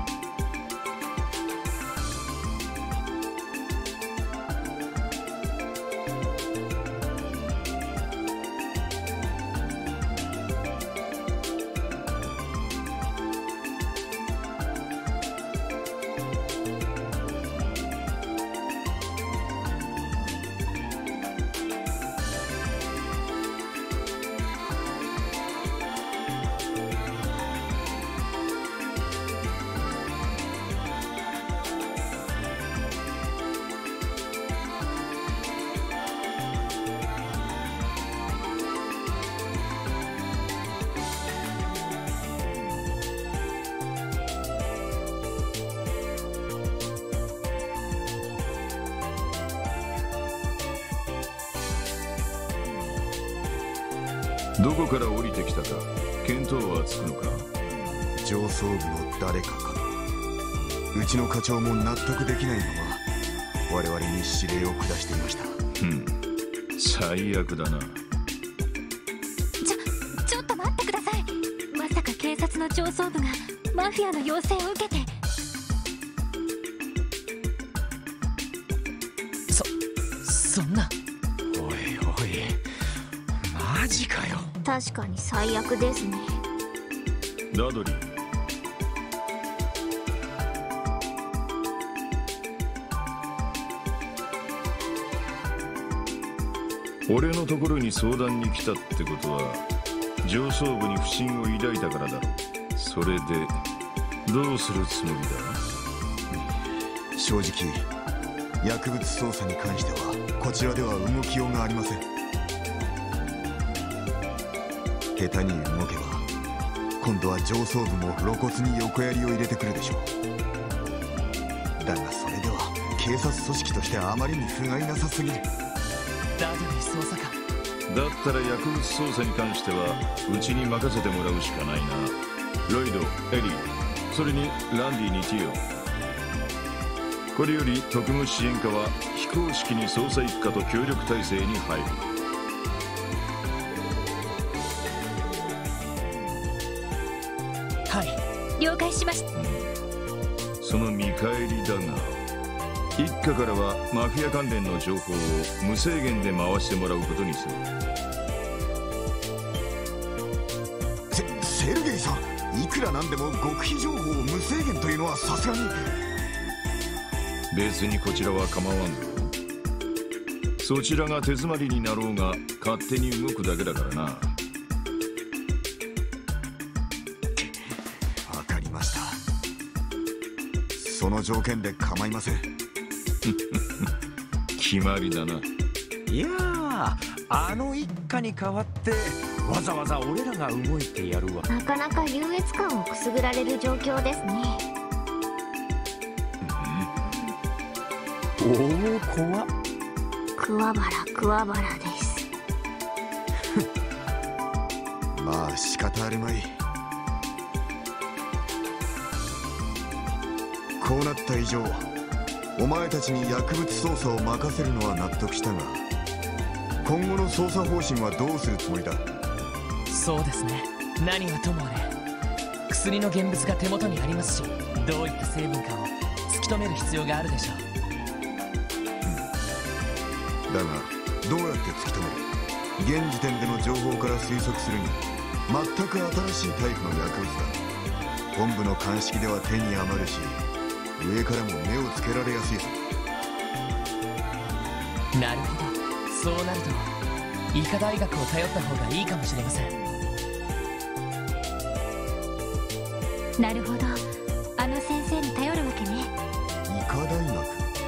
Speaker 9: どこから降りてきたか見当はつくのか。
Speaker 10: 上層部の誰かかと。うちの課長も納得できないまま我々に指令を下していました。
Speaker 9: うん、最悪だな。
Speaker 3: ちょちょっと待ってください。まさか警察の上層部がマフィアの要請を受けて。
Speaker 4: そそんな。
Speaker 8: おいおい、マジかよ。
Speaker 6: 確かに最悪ですね。
Speaker 9: ダドリー、俺のところに相談に来たってことは上層部に不信を抱いたからだろう。それでどうするつもりだ。
Speaker 10: 正直薬物捜査に関してはこちらでは動きようがありません。下手に動けば今度は上層部も露骨に横やりを入れてくるでしょう。だがそれでは警察組織としてあまりに不甲斐なさすぎる。
Speaker 4: ダドリー捜査官
Speaker 9: だったら薬物捜査に関してはうちに任せてもらうしかないな。ロイド、エリー、それにランディにティオ。これより特務支援課は非公式に捜査一課と協力体制に入る。
Speaker 3: はい、了解しました。
Speaker 9: その見返りだが一課からはマフィア関連の情報を無制限で回してもらうことにする。
Speaker 10: セセルゲイさん、いくらなんでも極秘情報を無制限というのはさすがに。
Speaker 9: 別にこちらは構わんぞ。そちらが手詰まりになろうが勝手に動くだけだからな。
Speaker 10: わかりました。その条件で構いません。
Speaker 9: 決まりだな。
Speaker 8: いやー、あの一家に代わってわざわざ俺らが動いてやるわ。
Speaker 6: なかなか優越感をくすぐられる状況ですね。
Speaker 8: おお、怖っ。
Speaker 6: 桑原桑原です。
Speaker 10: まあ仕方あるまい。こうなった以上お前たちに薬物捜査を任せるのは納得したが、今後の捜査方針はどうするつもりだ。
Speaker 4: そうですね、何はともあれ薬の現物が手元にありますし、どういった成分かを突き止める必要があるでしょう。
Speaker 10: うん、だがどうやって突き止める。現時点での情報から推測するに全く新しいタイプの薬物だ。本部の鑑識では手に余るし、上からも目をつけられやすいぞ。
Speaker 4: なるほど、そうなると医科大学を頼った方がいいかもしれません。
Speaker 3: なるほど、あの先生に頼るわけね。
Speaker 10: 医科大学、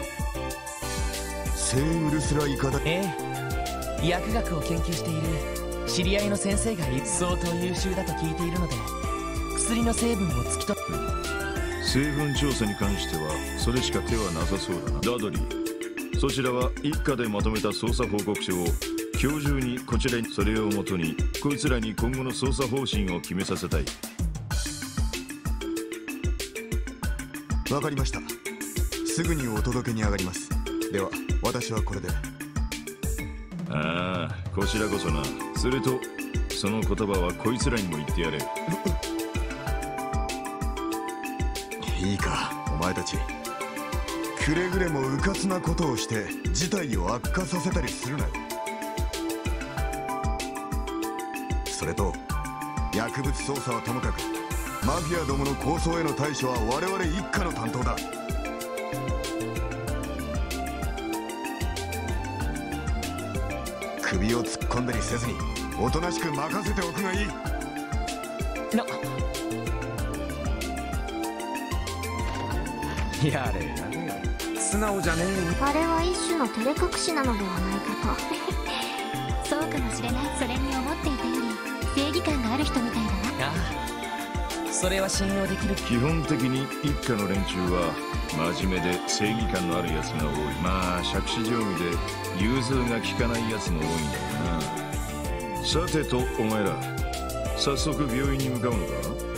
Speaker 10: 聖ウルスラ医科大。
Speaker 4: ええ、薬学を研究している知り合いの先生が相当優秀だと聞いているので、薬の成分を突き止め、
Speaker 9: 成分調査に関してはそれしか手はなさそうだな。ダドリー、そちらは一課でまとめた捜査報告書を今日中にこちらに、それをもとにこいつらに今後の捜査方針を決めさせたい。
Speaker 10: わかりました。すぐにお届けに上がります。では私はこれで。
Speaker 9: ああ、こちらこそな。それとその言葉はこいつらにも言ってやれ。
Speaker 10: いいか、お前たちくれぐれも迂闊なことをして事態を悪化させたりするなよ。それと薬物捜査はともかくマフィアどもの抗争への対処は我々一課の担当だ。首を突っ込んだりせずにおとなしく任せておくがいい。
Speaker 4: な
Speaker 8: やれやれ、素直じゃねえ。
Speaker 6: あれは一種の照れ隠しなのではないか
Speaker 3: とそうかもしれない。それに思っていたより正義感がある人みたいだな。
Speaker 4: ああ、それは信用できる。
Speaker 9: 基本的に一家の連中は真面目で正義感のあるやつが多い。まあ杓子定規で融通が利かないやつも多いんだよな。 さてとお前ら早速病院に向かうのか？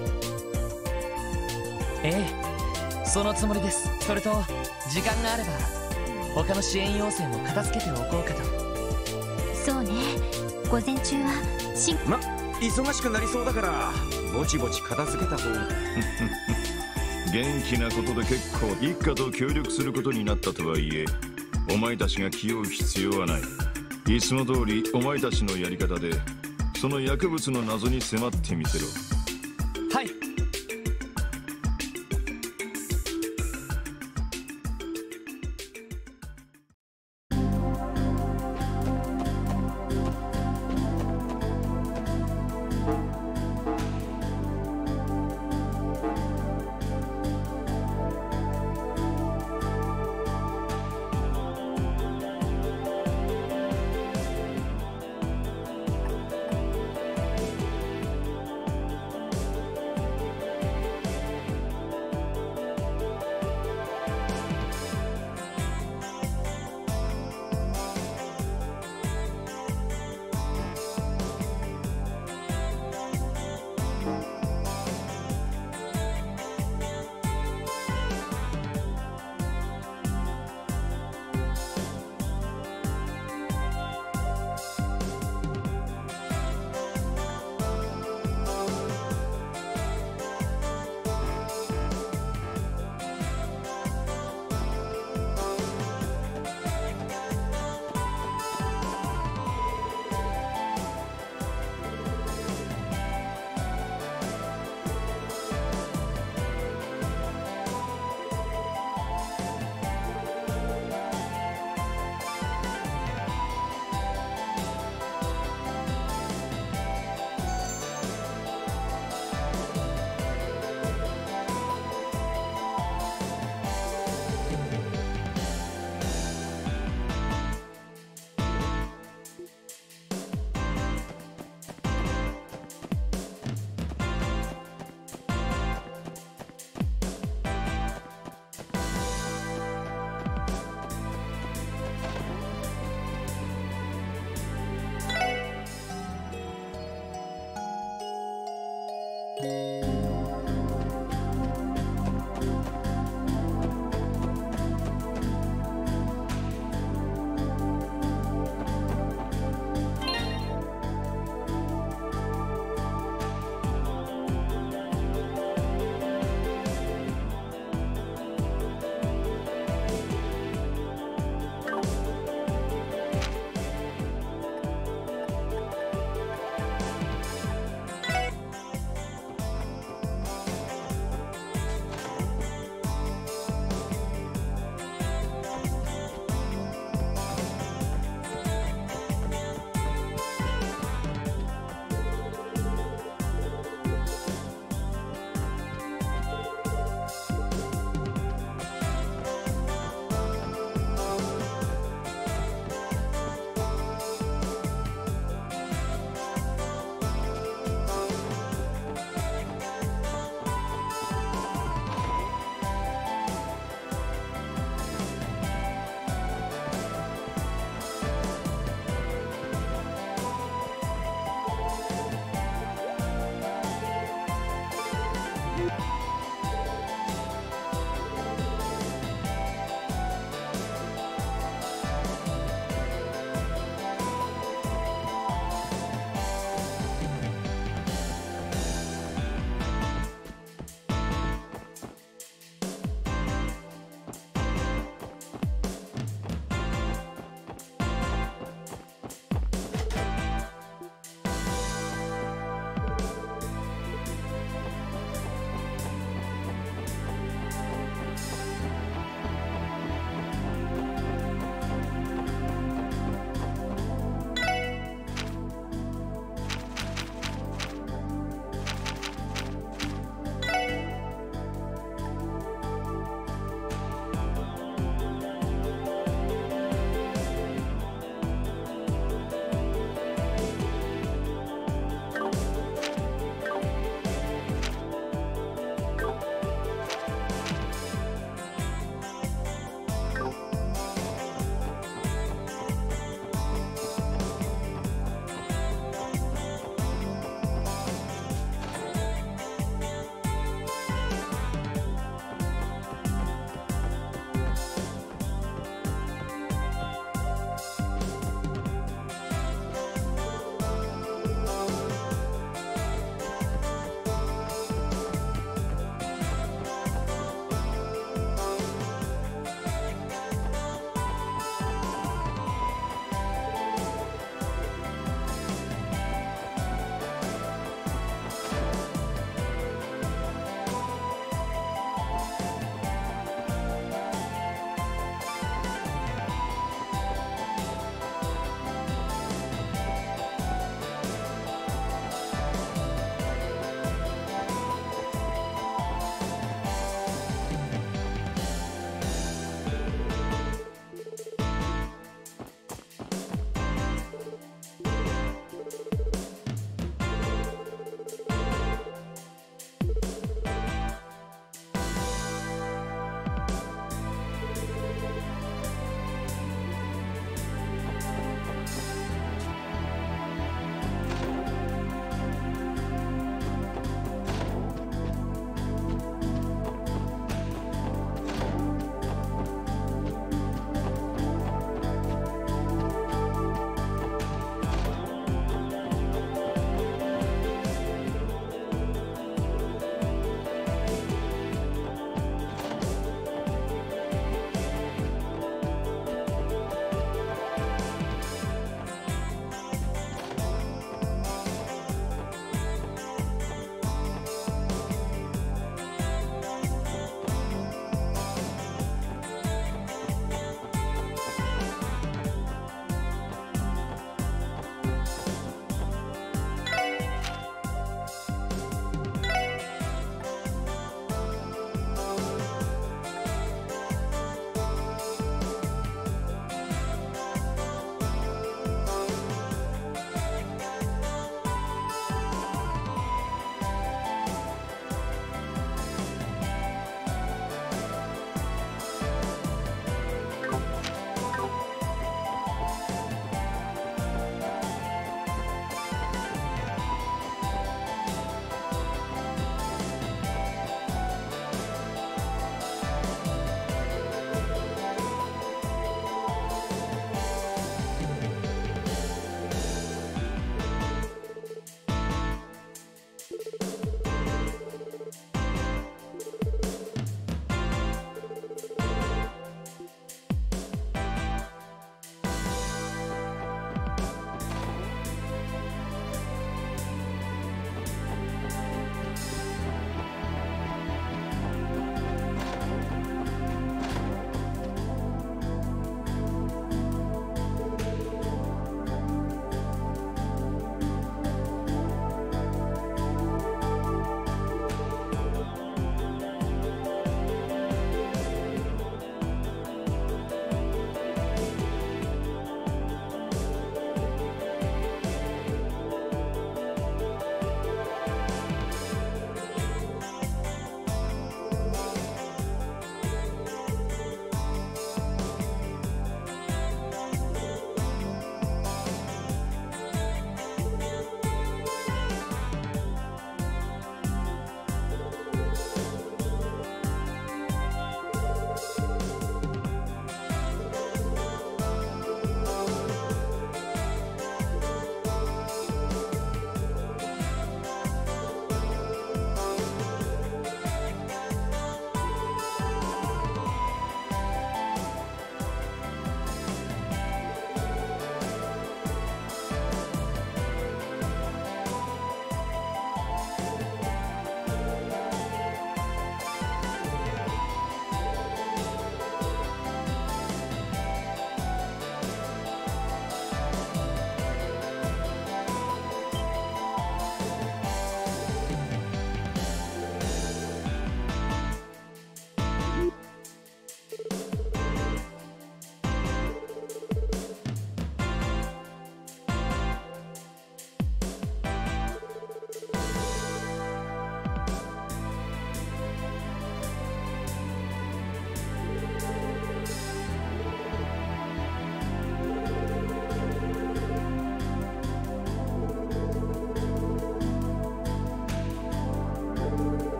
Speaker 4: ええ、そのつもりです。それと時間があれば他の支援要請も片付けておこうかと。
Speaker 3: そうね、午前中はしん
Speaker 8: ま、忙しくなりそうだからぼちぼち片付けた方が
Speaker 9: 元気なことで結構。一家と協力することになったとはいえ、お前たちが気負う必要はない。いつも通りお前たちのやり方でその薬物の謎に迫ってみせろ。
Speaker 4: はい。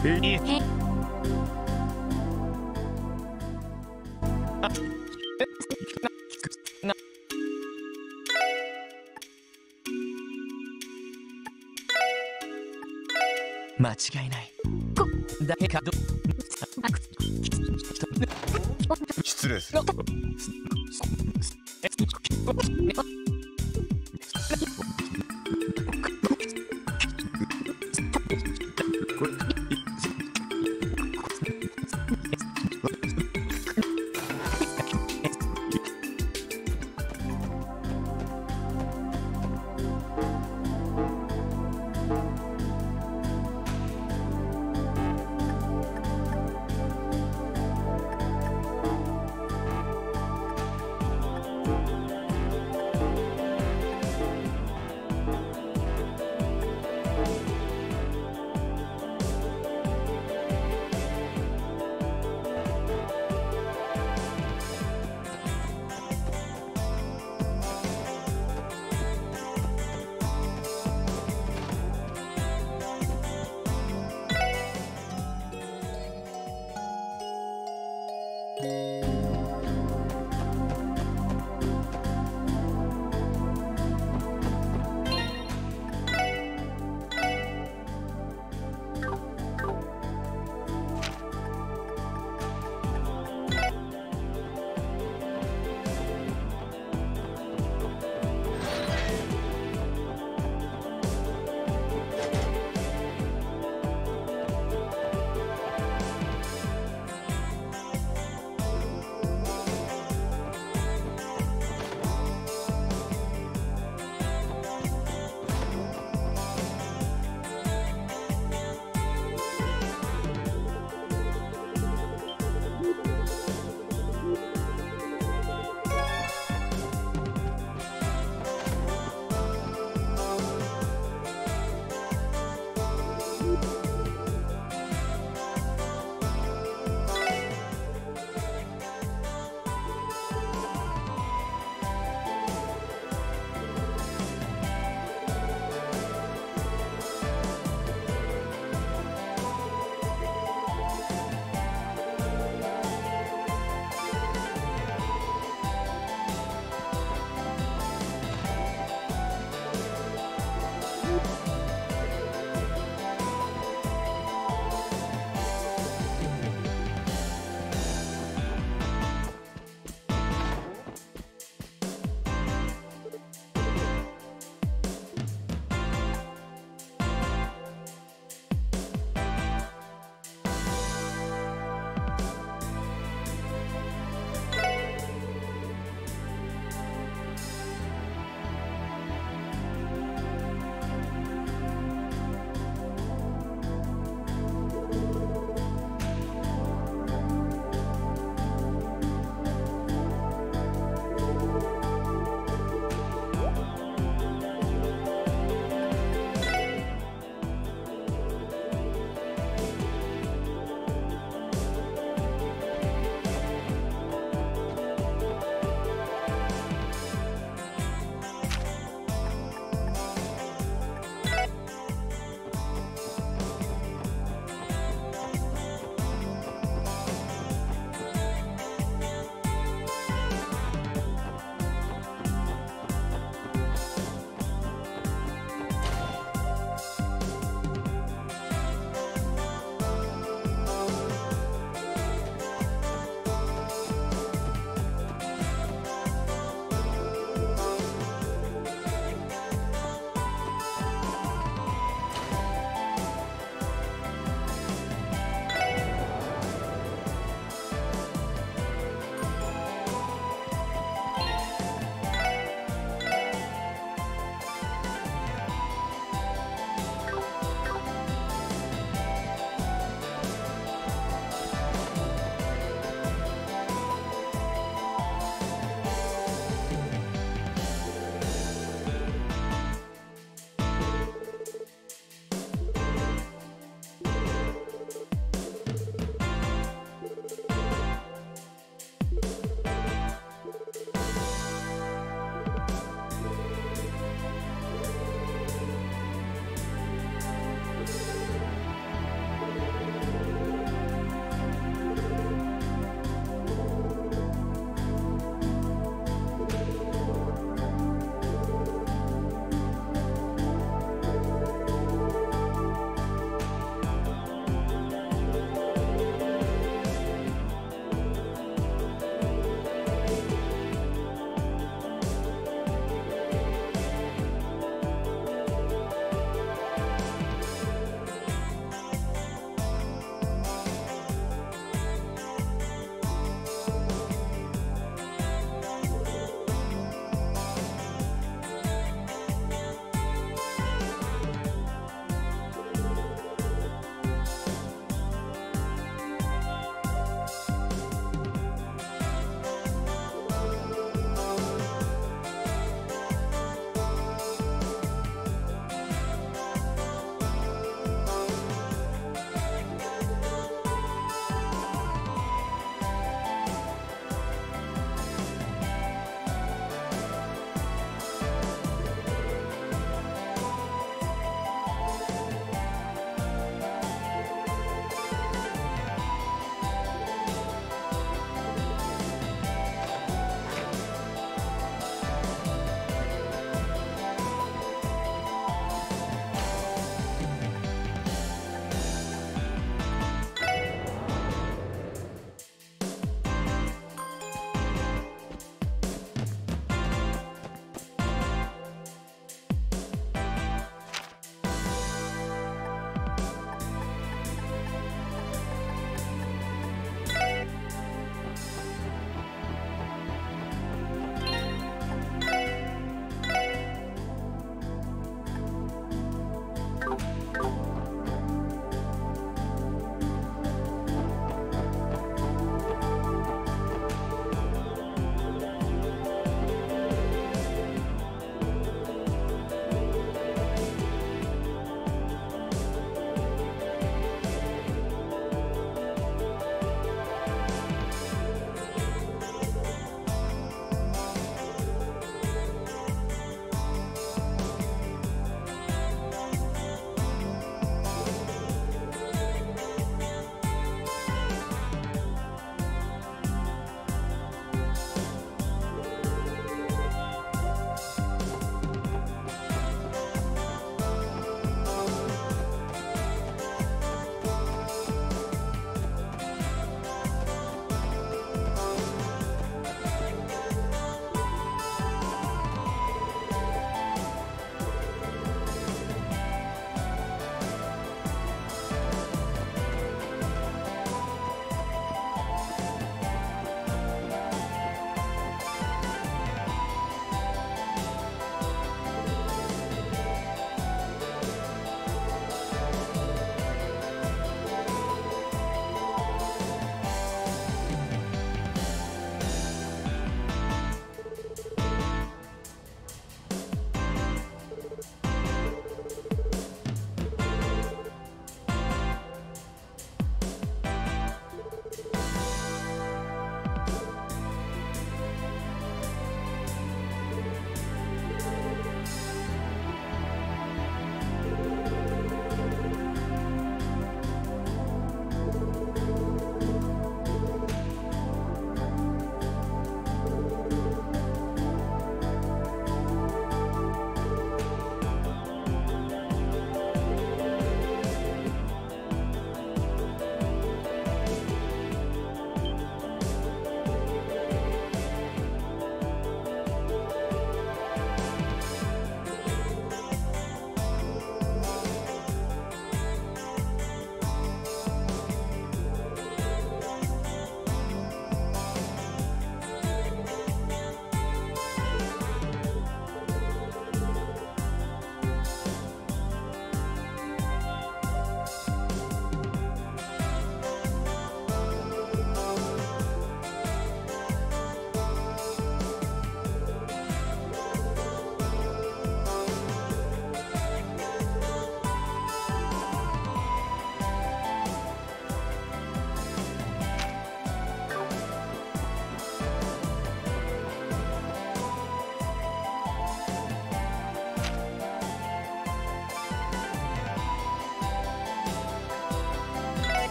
Speaker 9: えい
Speaker 3: へ
Speaker 4: 間違いないだけかど
Speaker 10: 失礼する。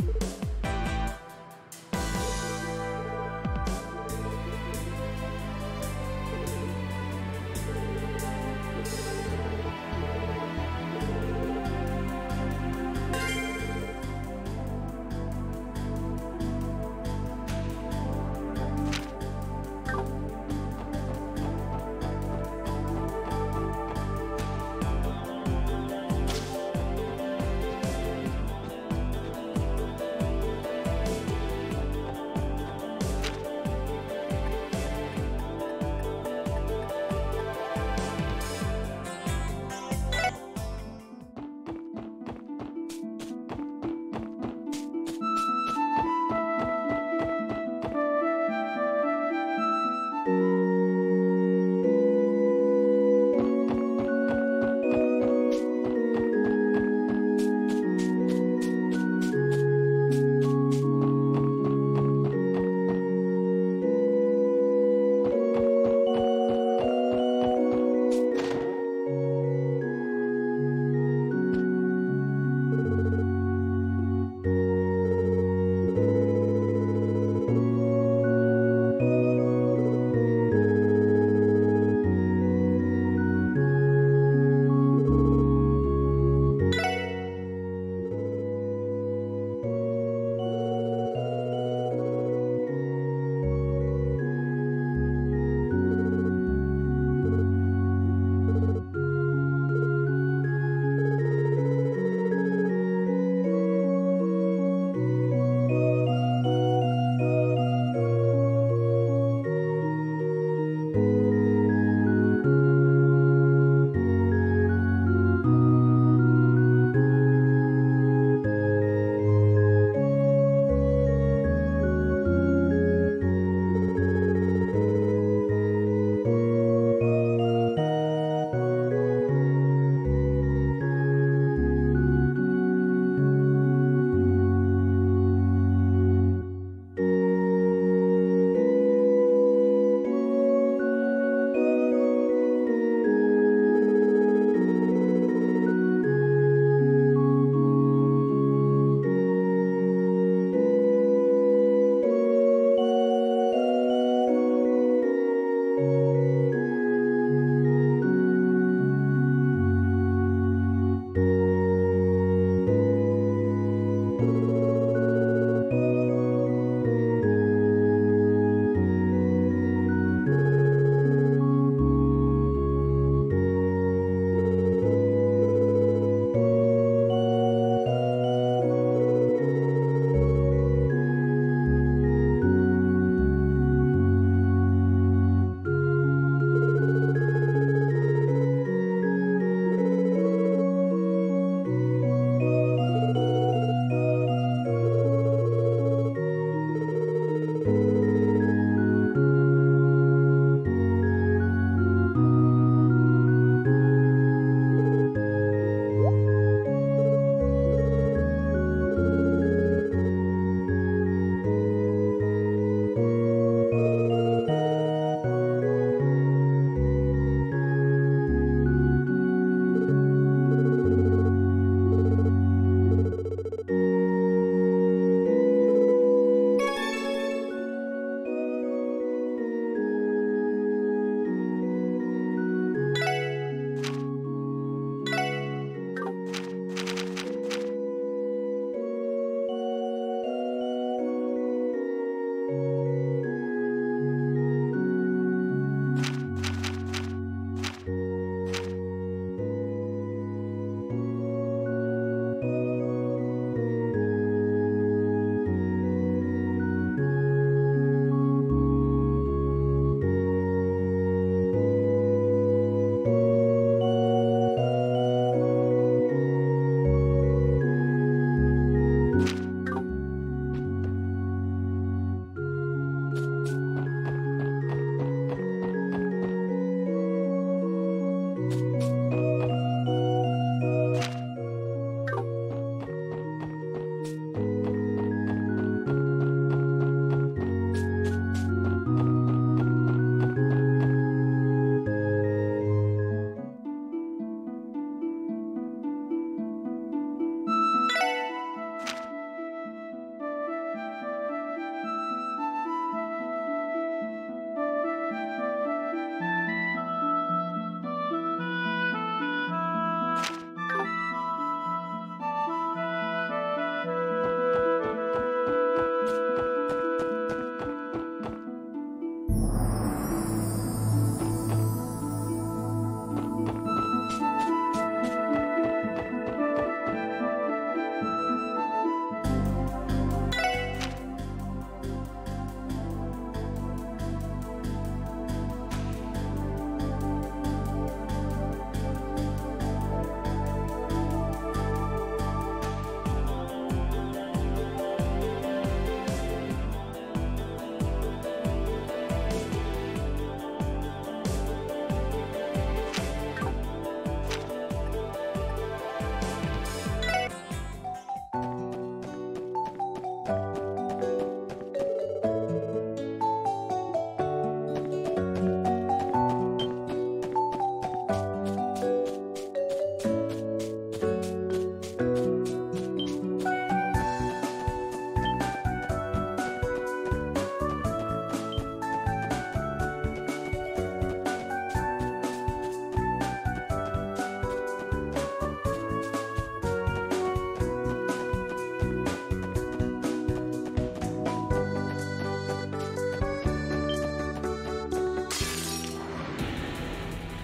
Speaker 6: 「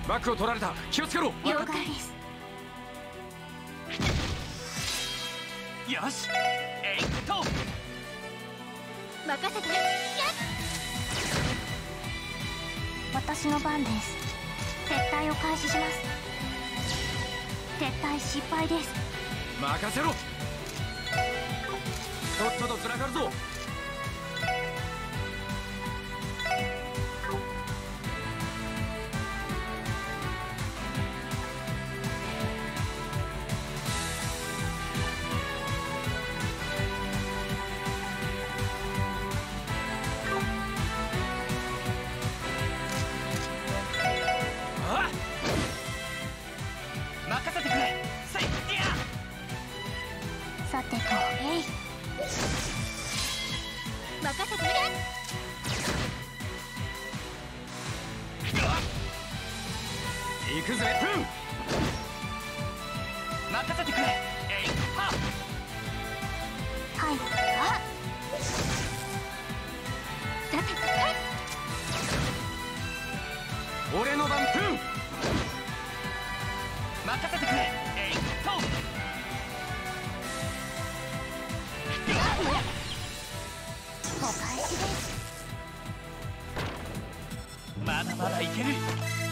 Speaker 8: バックを取られた。気をつけろ。
Speaker 6: 了解です。
Speaker 4: よし、えいっと
Speaker 6: 任せて。私の番です。撤退を開始します。撤退失敗です。
Speaker 8: 任せろ。とっととつながるぞ。
Speaker 4: 任せてくれ。せいや。
Speaker 6: さてと、えい。任せてくれ。
Speaker 8: 行くぜ。ふん。
Speaker 4: 任せてくれ。えいっは。
Speaker 6: はい。あ。さてと、
Speaker 8: 俺の番。ふん。
Speaker 4: 任せてくれ。えいっと
Speaker 6: お返しです。
Speaker 4: まだまだいける。